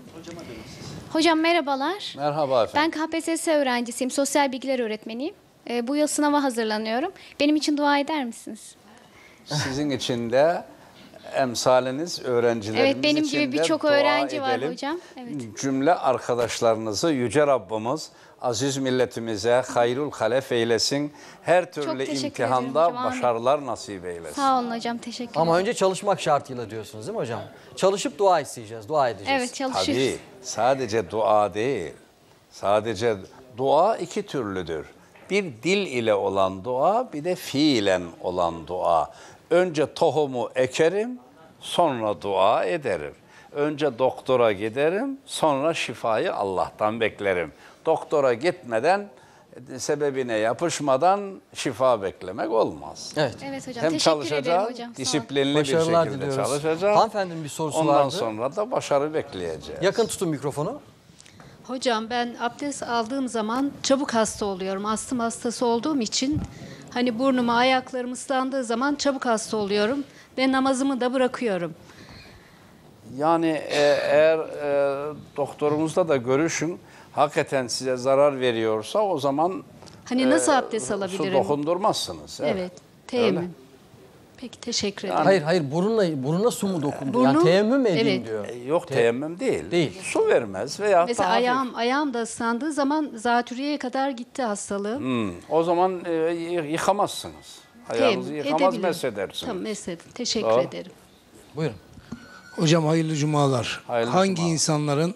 Hocam merhabalar. Merhaba efendim. Ben KPSS öğrencisiyim, sosyal bilgiler öğretmeniyim. Bu yıl sınava hazırlanıyorum. Benim için dua eder misiniz? Sizin için de emsaliniz, öğrencilerimiz Evet, benim için gibi de birçok dua öğrenci var edelim. hocam. Evet. Cümle arkadaşlarınızı Yüce Rabbimiz aziz milletimize hayrul halef eylesin. Her türlü teşekkür imtihanda ederim hocam. başarılar nasip eylesin. Sağ olun hocam, teşekkür ederim. Ama önce çalışmak şartıyla diyorsunuz değil mi hocam? Çalışıp dua isteyeceğiz, dua edeceğiz. Evet, çalışıyoruz. Tabii, sadece dua değil. Sadece dua iki türlüdür. Bir dil ile olan dua, bir de fiilen olan dua. Önce tohumu ekerim, sonra dua ederim. Önce doktora giderim, sonra şifayı Allah'tan beklerim. Doktora gitmeden, sebebine yapışmadan şifa beklemek olmaz. Evet. Evet hocam, Hem teşekkür çalışacağız, ederim hocam. Sağ olun. disiplinli Başarılar bir şekilde diliyoruz. çalışacağız. Hanımefendinin bir sorusu Ondan vardı. sonra da başarı bekleyeceğiz. Yakın tutun mikrofonu. Hocam ben abdest aldığım zaman çabuk hasta oluyorum. Astım hastası olduğum için hani burnuma, ayaklarım ıslandığı zaman çabuk hasta oluyorum ve namazımı da bırakıyorum. Yani eğer doktorumuzla da görüşün, hakikaten size zarar veriyorsa o zaman Hani nasıl abdest alabilirim? su dokundurmazsınız. Evet, teyemmüm. Peki, teşekkür ederim. Hayır, buruna su mu dokundu? Burnu, Yani teyemmüm mi edeyim evet. diyor. Yok, teyemmüm değil. Değil. Su vermez veya Mesela daha hafif. ayağım da ıslandığı zaman zatürreye kadar gitti hastalığım. O zaman yıkamazsınız. Ayağınızı Teyemmüm yıkamaz, edebilirim. mesedersiniz. Tamam, mesledim. Teşekkür Doğru. ederim. Buyurun. Hocam hayırlı cumalar. Hayırlı Hangi cumalar. insanların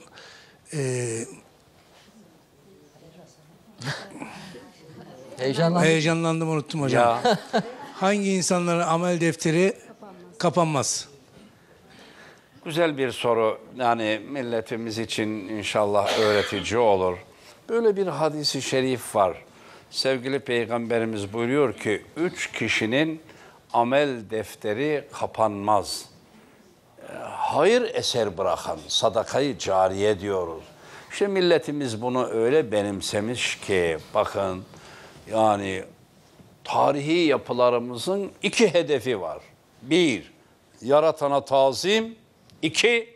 heyecanlandım, unuttum hocam. Ya. Hangi insanların amel defteri kapanmaz? Güzel bir soru. Yani milletimiz için inşallah öğretici olur. Böyle bir hadisi şerif var. Sevgili Peygamberimiz buyuruyor ki 3 kişinin amel defteri kapanmaz. Hayır eser bırakan, sadakayı cariye diyoruz. İşte milletimiz bunu öyle benimsemiş ki bakın, yani tarihi yapılarımızın iki hedefi var. Bir, yaratana tazim. İki,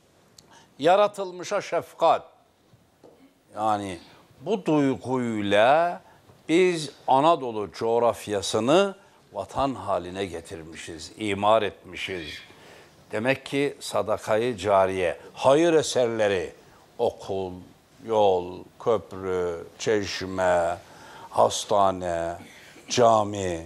yaratılmışa şefkat. Yani bu duyguyla biz Anadolu coğrafyasını vatan haline getirmişiz, imar etmişiz. Demek ki sadakayı cariye, hayır eserleri, okul, yol, köprü, çeşme, hastane, cami,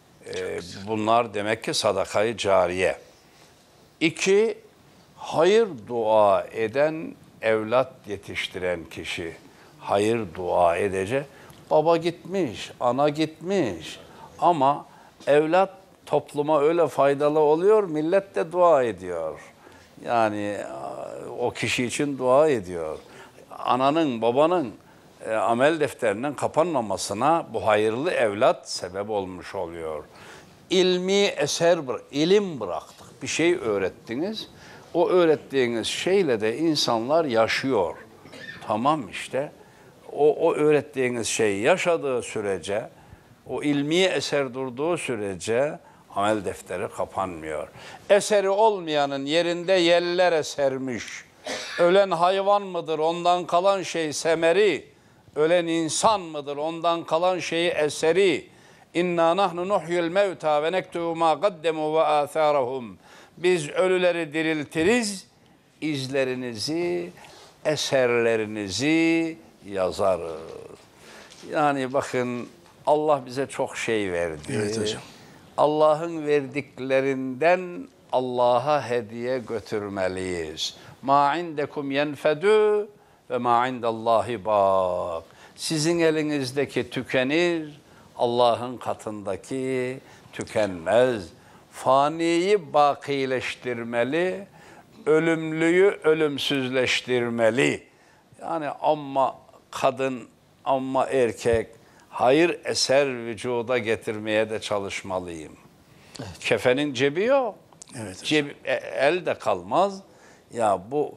bunlar demek ki sadakayı cariye. İki, hayır dua eden evlat yetiştiren kişi, hayır dua edecek. Baba gitmiş, ana gitmiş ama evlat topluma öyle faydalı oluyor, millet de dua ediyor. Yani o kişi için dua ediyor. Ananın, babanın amel defterinin kapanmamasına bu hayırlı evlat sebep olmuş oluyor. İlmi eser, ilim bıraktık, bir şey öğrettiniz. O öğrettiğiniz şeyle de insanlar yaşıyor. Tamam işte. O öğrettiğiniz şey yaşadığı sürece, o ilmi eser durduğu sürece amel defteri kapanmıyor. Eseri olmayanın yerinde yeller esermiş. Ölen hayvan mıdır, ondan kalan şey semeri? Ölen insan mıdır, ondan kalan şey eseri? İnna nahnu nuhyul mevta ve nektubu ma qaddemu ve atharahum. Biz ölüleri diriltiriz, izlerinizi, eserlerinizi yazarız. Yani bakın Allah bize çok şey verdi. Evet hocam. Allah'ın verdiklerinden Allah'a hediye götürmeliyiz. Ma indekum yenfedü ve ma indallahi bak. Sizin elinizdeki tükenir, Allah'ın katındaki tükenmez. Faniyi bakileştirmeli, ölümlüyü ölümsüzleştirmeli. Yani amma kadın, amma erkek hayır eser vücuda getirmeye de çalışmalıyım. Evet. Kefenin cebi yok. Evet. Elde kalmaz. Ya bu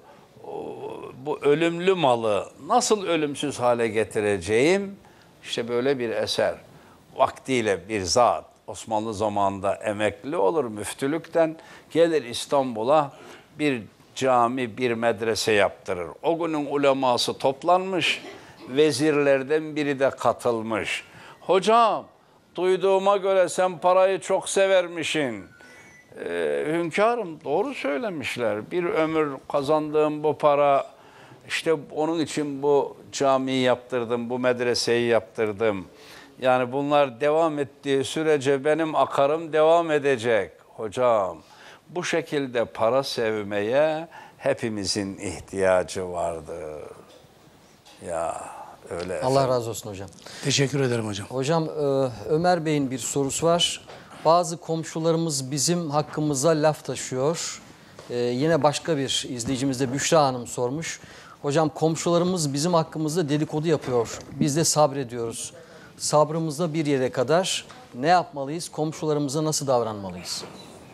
ölümlü malı nasıl ölümsüz hale getireceğim? İşte böyle bir eser. Vaktiyle bir zat Osmanlı zamanında emekli olur müftülükten, gelir İstanbul'a bir cami, bir medrese yaptırır. O günün uleması toplanmış, vezirlerden biri de katılmış. Hocam, duyduğuma göre sen parayı çok severmişsin. Hünkârım, doğru söylemişler. Bir ömür kazandığım bu para, işte onun için bu camiyi yaptırdım, bu medreseyi yaptırdım. Yani bunlar devam ettiği sürece benim akarım devam edecek. Hocam, bu şekilde para sevmeye hepimizin ihtiyacı vardır. Ya öyle. Allah razı olsun hocam. Teşekkür ederim hocam. Hocam Ömer Bey'in bir sorusu var. Bazı komşularımız bizim hakkımıza laf taşıyor. Yine başka bir izleyicimiz de Büşra Hanım sormuş. Hocam komşularımız bizim hakkımızda dedikodu yapıyor. Biz de sabrediyoruz. Sabrımızda bir yere kadar ne yapmalıyız? Komşularımıza nasıl davranmalıyız?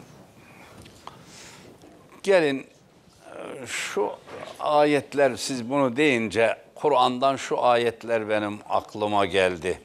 Gelin şu ayetler, siz bunu deyince Kur'an'dan şu ayetler benim aklıma geldi.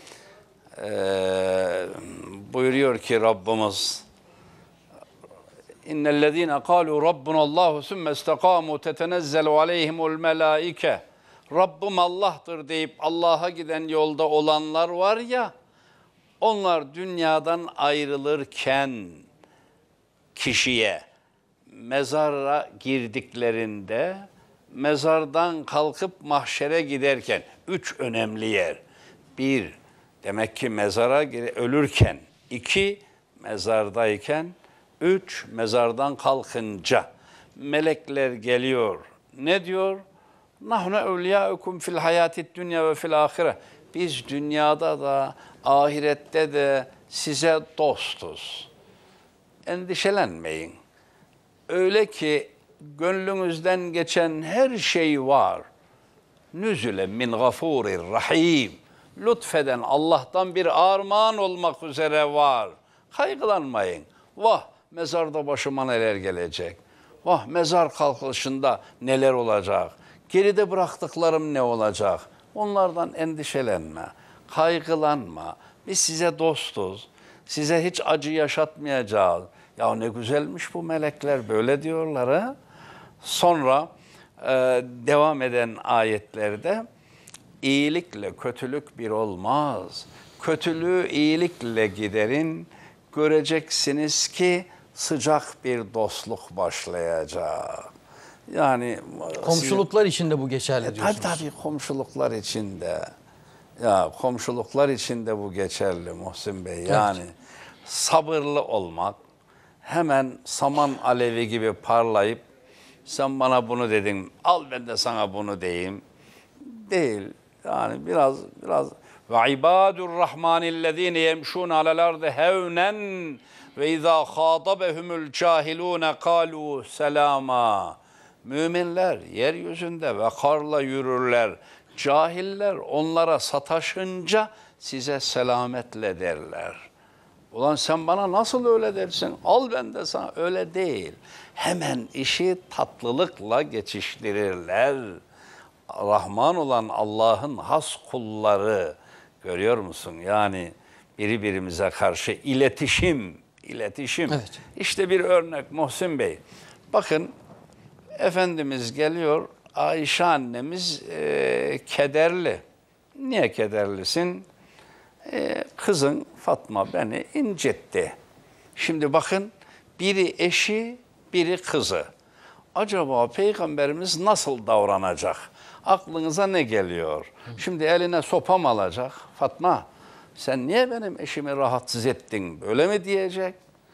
Buyuruyor ki Rabbimiz: İnnellezîne kâlû rabbunallâhu sümme istekâmû tetenezzelu aleyhimul melâike. Rabbim Allah'tır deyip Allah'a giden yolda olanlar var ya, onlar dünyadan ayrılırken kişiye mezara girdiklerinde, mezardan kalkıp mahşere giderken 3 önemli yer. 1, demek ki mezara ölürken. 2, mezardayken. 3, mezardan kalkınca. Melekler geliyor. Ne diyor? Nahnu evliyâukum fil hayâtid dünya ve fil âhire. Biz dünyada da ahirette de size dostuz. Endişelenmeyin. Öyle ki gönlünüzden geçen her şey var. Nüzülen min gafûrir rahîm. Lütfeden Allah'tan bir armağan olmak üzere var. Kaygılanmayın. Vah, mezarda başıma neler gelecek? Vah, mezar kalkışında neler olacak? Geride bıraktıklarım ne olacak? Onlardan endişelenme. kaygılanma. Biz size dostuz. Size hiç acı yaşatmayacağız. Ya ne güzelmiş bu melekler böyle diyorlar ha. Sonra devam eden ayetlerde iyilikle kötülük bir olmaz. Kötülüğü iyilikle giderin. Göreceksiniz ki sıcak bir dostluk başlayacak. Yani Komşuluklar içinde bu geçerli diyorsunuz. Tabii komşuluklar içinde. Ya komşuluklar içinde bu geçerli Muhsin Bey. Yani sabırlı olmak, hemen saman alevi gibi parlayıp sen bana bunu dedin, al ben de sana bunu diyeyim. Değil. Yani biraz ve ibadur rahmanillezine yemşun alel ardı hevnen ve izâ khâtabehumul cahilûne kâlû selâmâ. Müminler yeryüzünde vakarla yürürler. Cahiller onlara sataşınca size selametle derler. Ulan sen bana nasıl öyle dersin? Al ben de sana. Öyle değil. Hemen işi tatlılıkla geçiştirirler. Rahman olan Allah'ın has kulları, görüyor musun? Yani birbirimize karşı iletişim. Evet. İşte bir örnek Muhsin Bey. Bakın Efendimiz geliyor, Ayşe annemiz kederli. Niye kederlisin? Kızın Fatma beni incitti. Şimdi bakın, biri eşi, biri kızı. Acaba Peygamberimiz nasıl davranacak? Aklınıza ne geliyor? Şimdi eline sopa mı alacak? Fatma, sen niye benim eşimi rahatsız ettin? Böyle mi diyecek?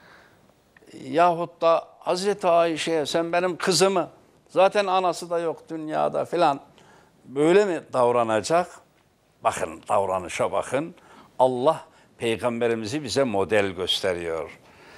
Yahut da Hazreti Ayşe'ye sen benim kızımı, zaten anası da yok dünyada filan, böyle mi davranacak? Bakın, davranışa bakın. Allah Peygamberimizi bize model gösteriyor.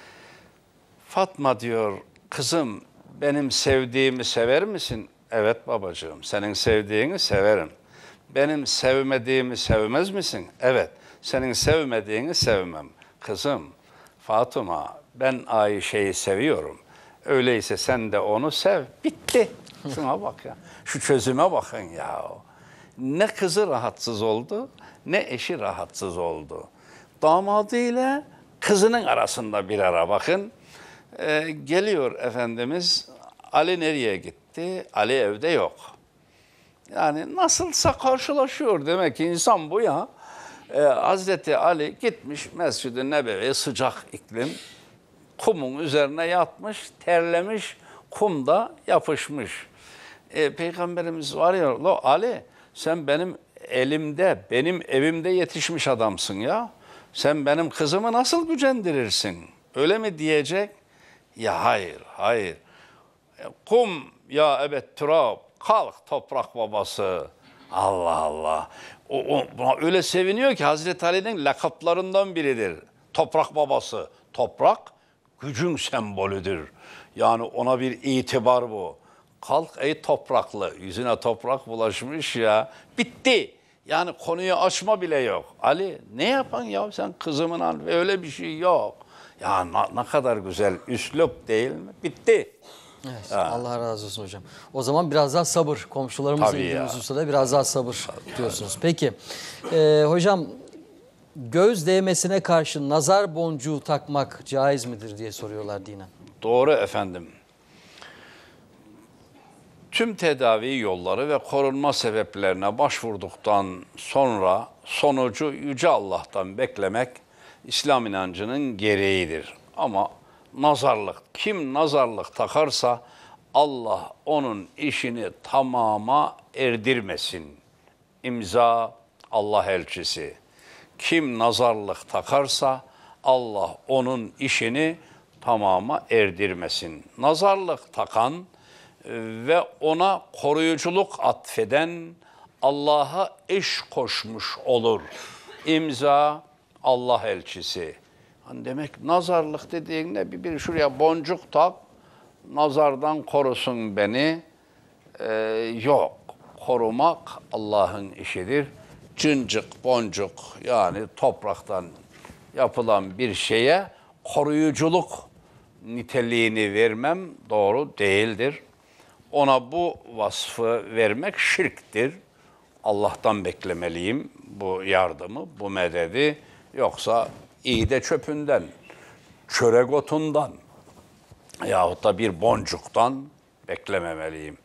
Fatma diyor, kızım benim sevdiğimi sever misin? Evet babacığım, senin sevdiğini severim. Benim sevmediğimi sevmez misin? Evet, senin sevmediğini sevmem. Kızım Fatıma, ben Ayşe'yi seviyorum. Öyleyse sen de onu sev. Bitti. Şuna bak ya. Şu çözüme bakın ya. Ne kızı rahatsız oldu, ne eşi rahatsız oldu. Damadıyla kızının arasında bir ara bakın. Geliyor Efendimiz, Ali nereye gitti? Ali evde yok. Yani nasılsa karşılaşıyor demek ki insan bu ya. Hazreti Ali gitmiş Mescid-i Nebevi'ye, sıcak iklim. Kumun üzerine yatmış, terlemiş, kumda yapışmış. Peygamberimiz var ya, Ali sen benim elimde, benim evimde yetişmiş adamsın ya. Sen benim kızımı nasıl gücendirirsin? Öyle mi diyecek? Ya hayır. Kum ya evet turab, kalk toprak babası. Allah Allah. Buna öyle seviniyor ki Hazreti Ali'nin lakaplarından biridir. Toprak babası. Toprak gücün sembolüdür. Yani ona bir itibar bu. Kalk ey topraklı. Yüzüne toprak bulaşmış ya. Bitti. Yani konuyu açma bile yok. Ali ne yapan ya sen kızımın al. Öyle bir şey yok. Ya ne kadar güzel üslup değil mi? Bitti. Evet, Allah razı olsun hocam. O zaman biraz daha sabır. Komşularımızla ilgili hususta da biraz daha sabır diyorsunuz. Peki hocam, göz değmesine karşı nazar boncuğu takmak caiz midir diye soruyorlar dinen. Doğru efendim. Tüm tedavi yolları ve korunma sebeplerine başvurduktan sonra sonucu Yüce Allah'tan beklemek İslam inancının gereğidir. Ama nazarlık, kim nazarlık takarsa Allah onun işini tamama erdirmesin. İmza Allah elçisi. Kim nazarlık takarsa Allah onun işini tamama erdirmesin. Nazarlık takan ve ona koruyuculuk atfeden Allah'a eş koşmuş olur. İmza Allah elçisi. Hani demek nazarlık dediğinde bir şuraya boncuk tak, nazardan korusun beni. Yok. Korumak Allah'ın işidir. Cıncık, boncuk yani topraktan yapılan bir şeye koruyuculuk niteliğini vermem doğru değildir. Ona bu vasfı vermek şirktir. Allah'tan beklemeliyim bu yardımı, bu mededi. Yoksa iğde çöpünden, çörek otundan yahut da bir boncuktan beklememeliyim.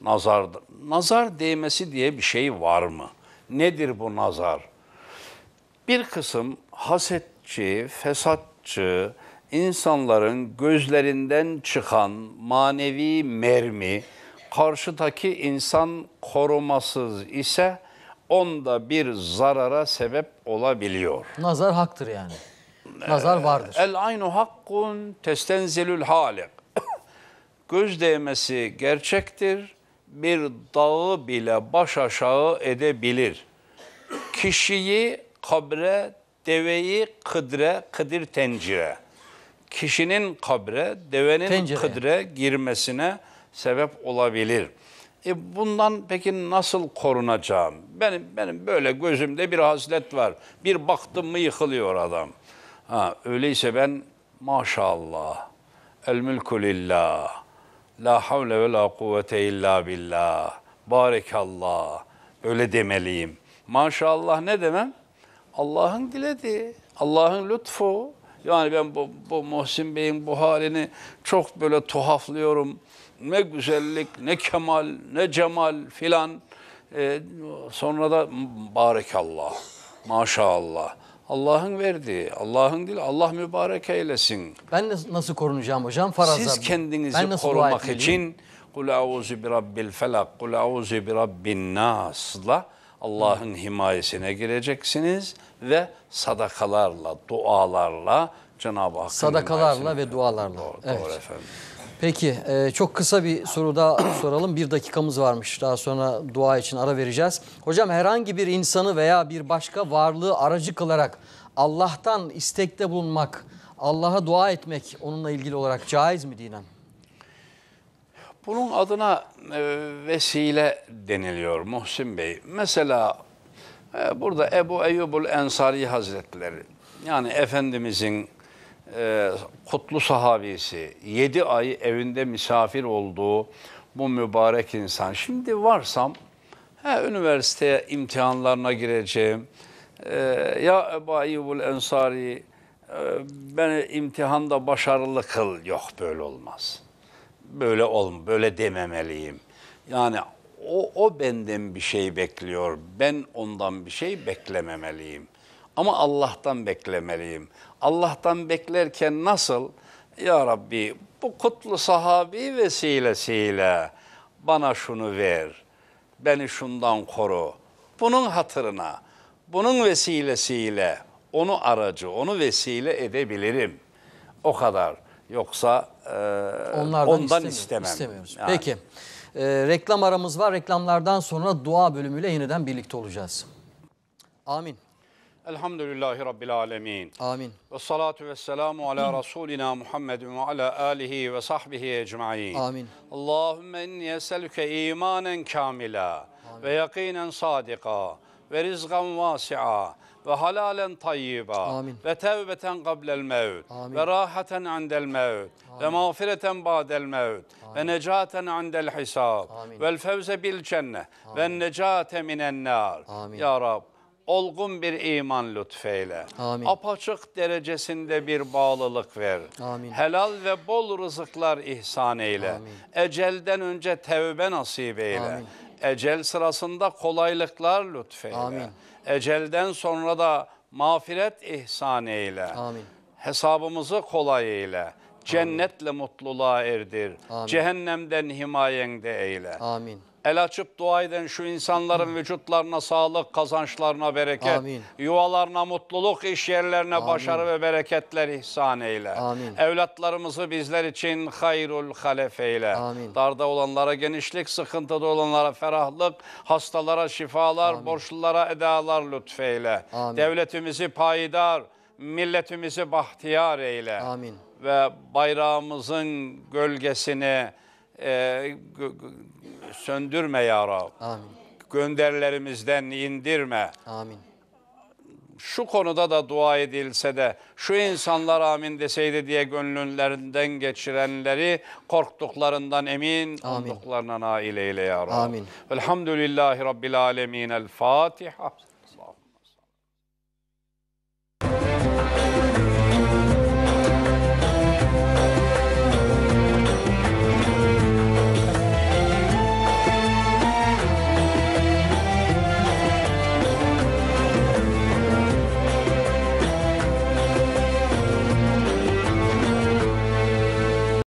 Nazar değmesi diye bir şey var mı? Nedir bu nazar? Bir kısım hasetçi, fesatçı, insanların gözlerinden çıkan manevi mermi, karşıdaki insan korumasız ise onda bir zarara sebep olabiliyor. Nazar haktır yani. Nazar vardır. El aynu hakkun testenzelül halik. Göz değmesi gerçektir. Bir dağı bile baş aşağı edebilir. Kişiyi kabre, deveyi kıdre, kıdır tencere. Kişinin kabre, devenin Tencereye. kıdre girmesine sebep olabilir. Bundan peki nasıl korunacağım? Benim böyle gözümde bir haslet var. Bir baktım mı yıkılıyor adam. Öyleyse ben maşallah, el mülkü lillah, la havle ve la kuvvete illa billah, barekallah, öyle demeliyim. Maşallah ne demem? Allah'ın dilediği, Allah'ın lütfu. Yani ben bu Muhsin Bey'in bu halini çok böyle tuhaflıyorum. Ne güzellik, ne kemal, ne cemal filan. Sonra da barekallah, maşallah. Allah'ın verdiği, Allah'ın dili, Allah mübarek eylesin. Ben nasıl korunacağım hocam? Farazda. Siz kendinizi korumak için kul auzu bi rabbil felak, kul auzu bi rabbin nas'la Allah'ın himayesine gireceksiniz ve sadakalarla, dualarla Cenab-ı Hakk'ın sadakalarla ve dualarla. Doğru efendim. Peki çok kısa bir soru daha soralım. 1 dakikamız varmış. Daha sonra dua için ara vereceğiz. Hocam herhangi bir insanı veya bir başka varlığı aracı kılarak Allah'tan istekte bulunmak, Allah'a dua etmek onunla ilgili olarak caiz mi dinen? Bunun adına vesile deniliyor Muhsin Bey. Mesela burada Ebu Eyyubul Ensari Hazretleri, yani Efendimizin kutlu sahabisi, 7 ay evinde misafir olduğu bu mübarek insan. Şimdi varsam üniversiteye imtihanlarına gireceğim. Ya Ebu Eyyubul Ensari beni imtihanda başarılı kıl. Yok, böyle olmaz. Böyle dememeliyim. Yani o benden bir şey bekliyor. Ben ondan bir şey beklememeliyim. Ama Allah'tan beklemeliyim. Allah'tan beklerken nasıl? Ya Rabbi, bu kutlu sahabi vesilesiyle bana şunu ver. Beni şundan koru. Bunun hatırına, bunun vesilesiyle onu aracı, onu vesile edebilirim. O kadar. Yoksa ondan istemiyoruz. Yani. Peki. Reklam aramız var. Reklamlardan sonra dua bölümüyle yeniden birlikte olacağız. Amin. Elhamdülillahi Rabbil alemin. Amin. Ve salatu ve selamu ala Resulina Muhammedin ve ala alihi ve sahbihi ecma'in. Amin. Allahümme inni eselüke imanen kamila ve yakinen sadika ve rizgan vasi'a ve halalen tayyiba ve tevbeten qablel mevt ve rahaten andel mevt ve mağfireten ba'del mevt ve necaten andel hisab vel fevze bil cennet ve necate minen nar. Ya Rab, olgun bir iman lütfeyle. Amin. Apaçık derecesinde bir bağlılık ver. Amin. Helal ve bol rızıklar ihsan eyle. Amin. Ecelden önce tevbe nasip eyle. Amin. Ecel sırasında kolaylıklar lütfeyle. Amin. Ecelden sonra da mağfiret ihsan eyle. Amin. Hesabımızı kolay eyle. Cennetle mutluluğa erdir. Amin. Cehennemden himayende eyle. Amin. El açıp dua eden şu insanların vücutlarına sağlık, kazançlarına bereket, Amin. yuvalarına mutluluk, iş yerlerine Amin. başarı ve bereketler ihsan eyle. Amin. Evlatlarımızı bizler için hayrul halef eyle. Amin. Darda olanlara genişlik, sıkıntıda olanlara ferahlık, hastalara şifalar, borçlulara edalar lütfeyle. Amin. Devletimizi payidar, milletimizi bahtiyar eyle. Amin. Ve bayrağımızın gölgesini söndürme ya Rab. Amin. Gönderlerimizden indirme. Amin. Şu konuda da dua edilse de şu insanlar amin deseydi diye gönlünlerinden geçirenleri korktuklarından emin olduklarına nail eyle ya Rab. Amin. Velhamdülillahi Rabbil alemin. El Fatiha.